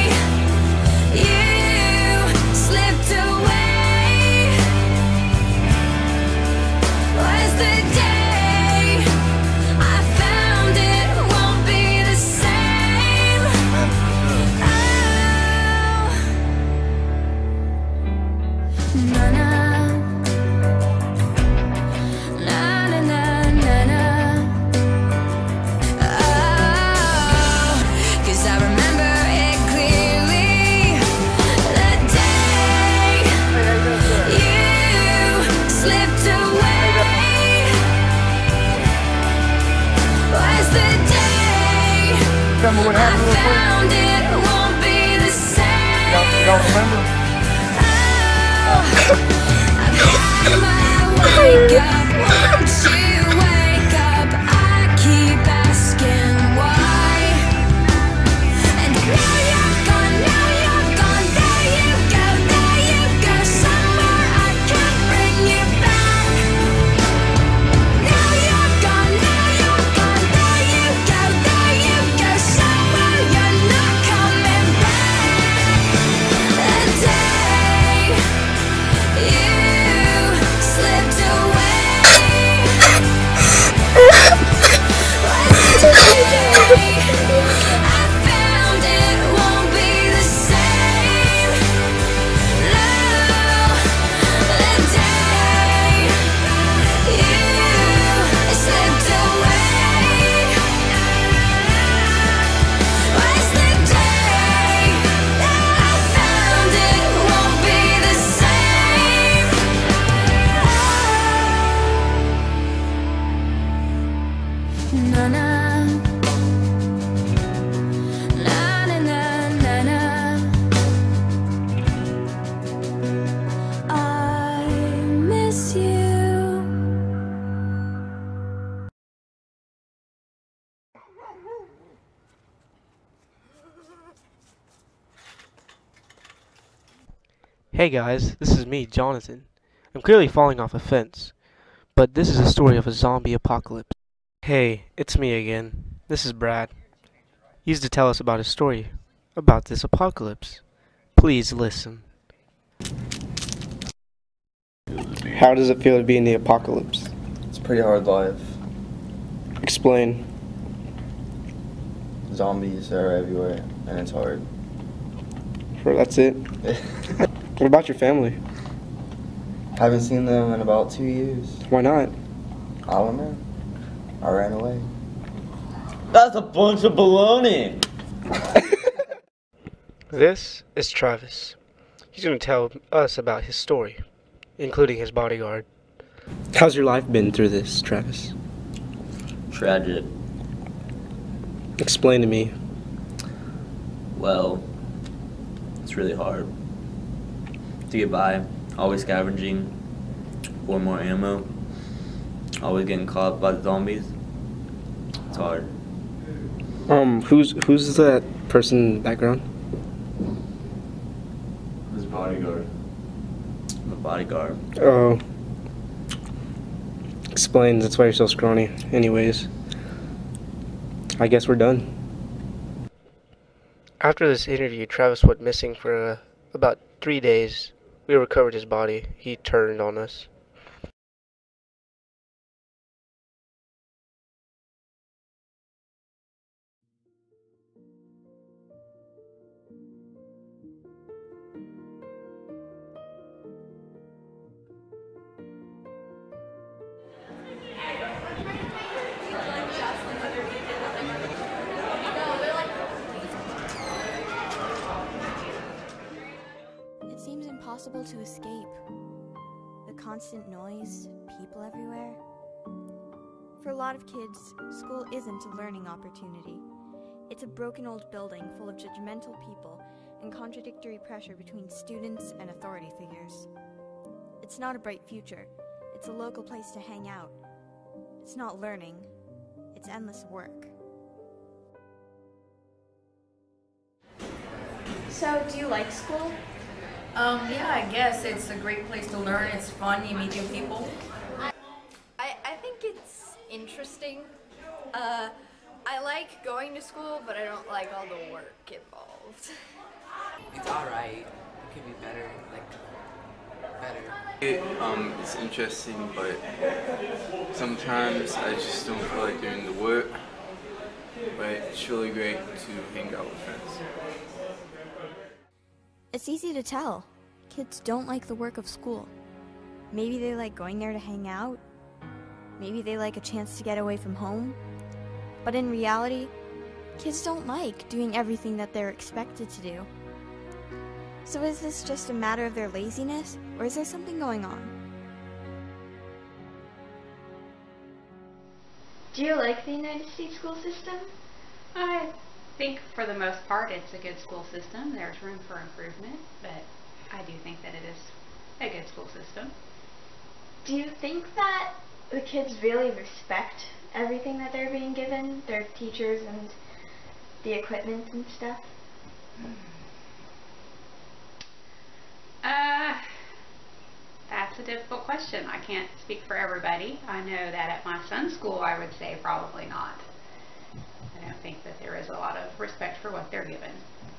Remember what happened real quick? Found it won't be the same. You don't, you don't remember? Wake up, won't you wake up? I keep asking why. And now you're gone, now you're gone. There you go, there you go. Somewhere I can't bring you back. Now you're gone, now you're gone. There you go, there you go. Somewhere you're not coming back. The day you slipped away. Hey guys, this is me, Jonathan. I'm clearly falling off a fence, but this is a story of a zombie apocalypse. Hey, it's me again. This is Brad. He used to tell us about a story about this apocalypse. Please listen. How does it feel to be in the apocalypse? It's a pretty hard life. Explain. Zombies are everywhere, and it's hard. Sure, that's it. What about your family? Haven't seen them in about two years. Why not? I don't know. I ran away. That's a bunch of baloney. This is Travis. He's going to tell us about his story, including his bodyguard. How's your life been through this, Travis? Tragic. Explain to me. Well, it's really hard to get by always scavenging for more ammo, always getting caught by the zombies. It's hard. Um, who's who's that person in the background? His bodyguard. The bodyguard. Oh. Explains, that's why you're so scrawny. Anyways, I guess we're done. After this interview, Travis went missing for uh, about three days. We recovered his body. He turned on us. It seems impossible to escape. The constant noise, people everywhere. For a lot of kids, school isn't a learning opportunity. It's a broken old building full of judgmental people and contradictory pressure between students and authority figures. It's not a bright future. It's a local place to hang out. It's not learning. It's endless work. So, do you like school? Um, yeah, I guess it's a great place to learn. It's fun, you meet new people. I, I think it's interesting. Uh, I like going to school, but I don't like all the work involved. It's alright. It could be better, like, better. It, um, it's interesting, but sometimes I just don't feel like doing the work. But it's really great to hang out with friends. It's easy to tell. Kids don't like the work of school. Maybe they like going there to hang out. Maybe they like a chance to get away from home. But in reality, kids don't like doing everything that they're expected to do. So is this just a matter of their laziness, or is there something going on? Do you like the United States school system? I think for the most part it's a good school system. There's room for improvement, but I do think that it is a good school system. Do you think that the kids really respect everything that they're being given, their teachers and the equipment and stuff? Uh, that's a difficult question. I can't speak for everybody. I know that at my son's school I would say probably not. I don't think that there is a lot of respect for what they're given.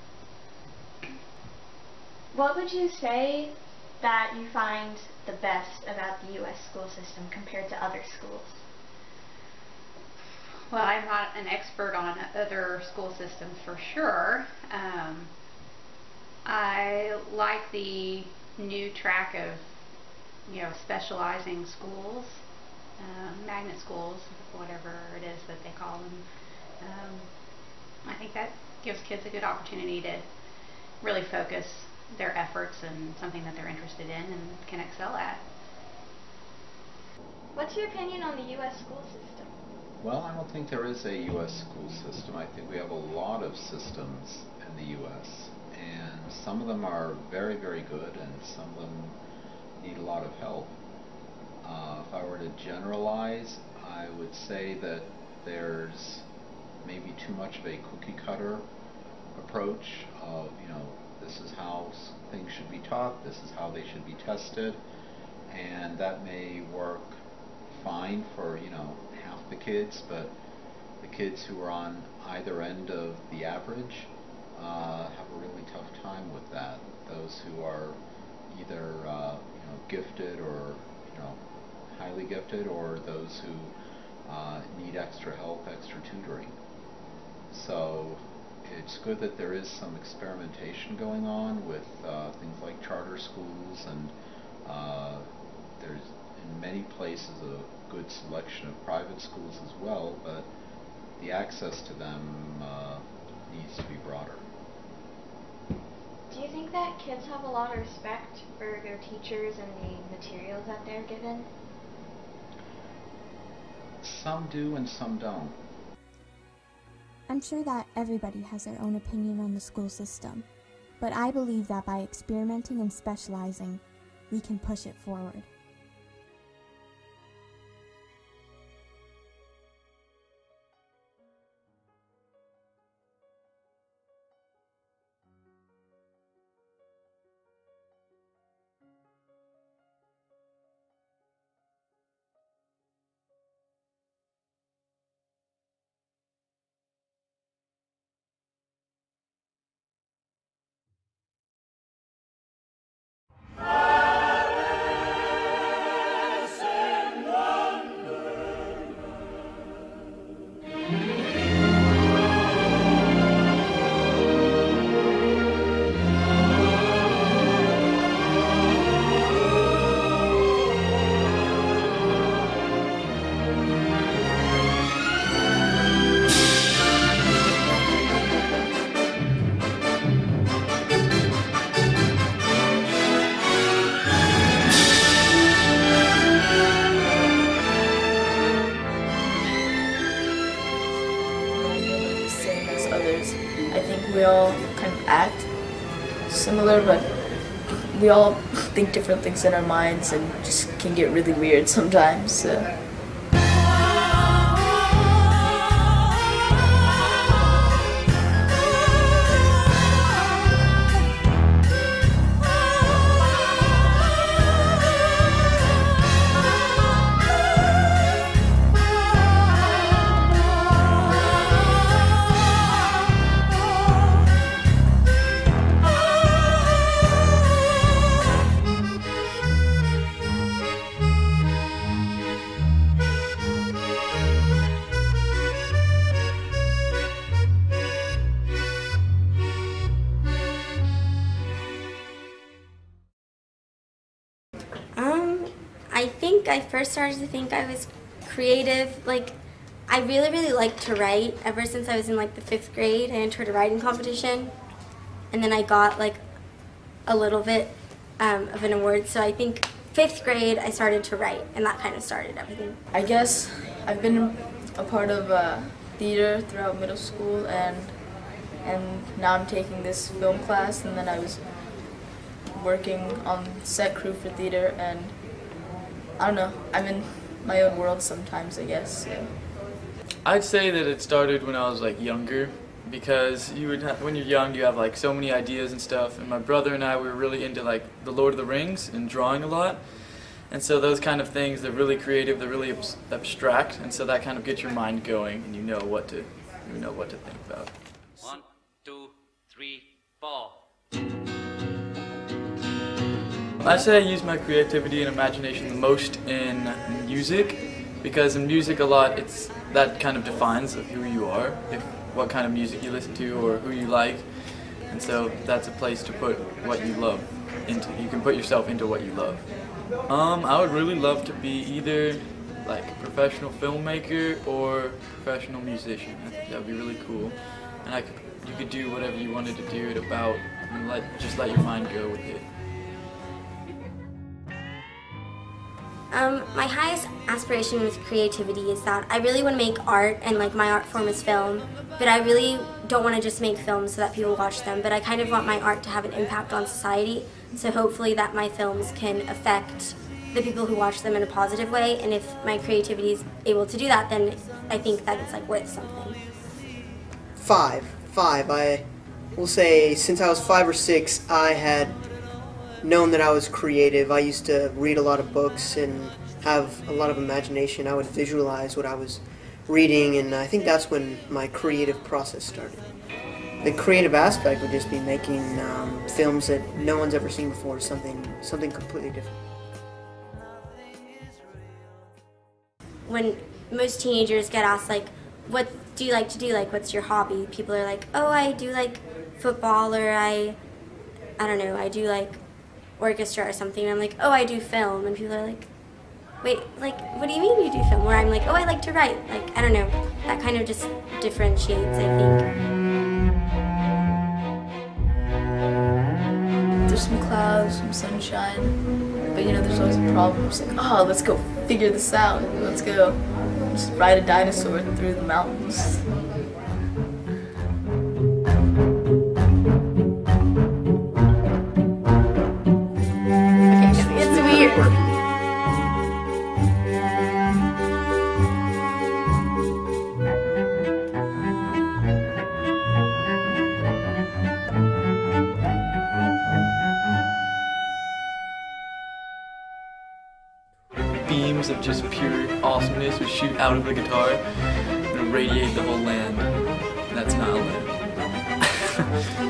What would you say that you find the best about the U S school system compared to other schools? Well, I'm not an expert on other school systems for sure. Um, I like the new track of, you know, specializing schools, um, magnet schools, whatever it is that they call them. Um, I think that gives kids a good opportunity to really focus their efforts in something that they're interested in and can excel at. What's your opinion on the U S school system? Well, I don't think there is a U S school system. I think we have a lot of systems in the U S and some of them are very, very good and some of them need a lot of help. Uh, if I were to generalize, I would say that there's maybe too much of a cookie cutter approach of, you know, this is how things should be taught, this is how they should be tested, and that may work fine for, you know, half the kids, but the kids who are on either end of the average uh, have a really tough time with that. Those who are either uh, you know, gifted or, you know, highly gifted, or those who uh, need extra help, extra tutoring. So it's good that there is some experimentation going on with uh, things like charter schools, and uh, there's in many places a good selection of private schools as well, but the access to them uh, needs to be broader. Do you think that kids have a lot of respect for their teachers and the materials that they're given? Some do and some don't. I'm sure that everybody has their own opinion on the school system, but I believe that by experimenting and specializing, we can push it forward. I think we all kind of act similar, but we all think different things in our minds and just can get really weird sometimes. So. I think I first started to think I was creative. Like, I really, really liked to write. Ever since I was in like the fifth grade, I entered a writing competition, and then I got like a little bit um, of an award. So I think fifth grade I started to write, and that kind of started everything. I guess I've been a part of uh, theater throughout middle school, and and now I'm taking this film class, and then I was working on set crew for theater, and I don't know, I'm in my own world sometimes, I guess. So. I'd say that it started when I was like younger, because you would have, when you're young you have like so many ideas and stuff, and my brother and I we were really into like the Lord of the Rings and drawing a lot, and so those kind of things, they're really creative, they're really abs abstract, and so that kind of gets your mind going and you know what to you know what to think about. One, two, three, four. I say I use my creativity and imagination the most in music, because in music a lot it's that kind of defines who you are, if what kind of music you listen to or who you like, and so that's a place to put what you love into. You can put yourself into what you love. Um, I would really love to be either like a professional filmmaker or professional musician. I think that would be really cool, and I could, you could do whatever you wanted to do it about, and let just let your mind go with it. Um, my highest aspiration with creativity is that I really want to make art, and like my art form is film, but I really don't want to just make films so that people watch them, but I kind of want my art to have an impact on society, so hopefully that my films can affect the people who watch them in a positive way, and if my creativity is able to do that, then I think that it's like worth something. Five. Five. I will say since I was five or six, I had known that I was creative. I used to read a lot of books and have a lot of imagination. I would visualize what I was reading, and I think that's when my creative process started. The creative aspect would just be making um, films that no one's ever seen before, something, something completely different. When most teenagers get asked, like, what do you like to do, like, what's your hobby? People are like, oh, I do, like, football, or I, I don't know, I do, like, orchestra or something. And I'm like, oh, I do film. And people are like, wait, like, what do you mean you do film? Or I'm like, oh, I like to write. Like, I don't know. That kind of just differentiates, I think. There's some clouds, some sunshine, but you know, there's always a problem. It's like, oh, let's go figure this out. Let's go just ride a dinosaur through the mountains. Okay, beams of just pure awesomeness would shoot out of the guitar and irradiate the whole land. That's not allowed.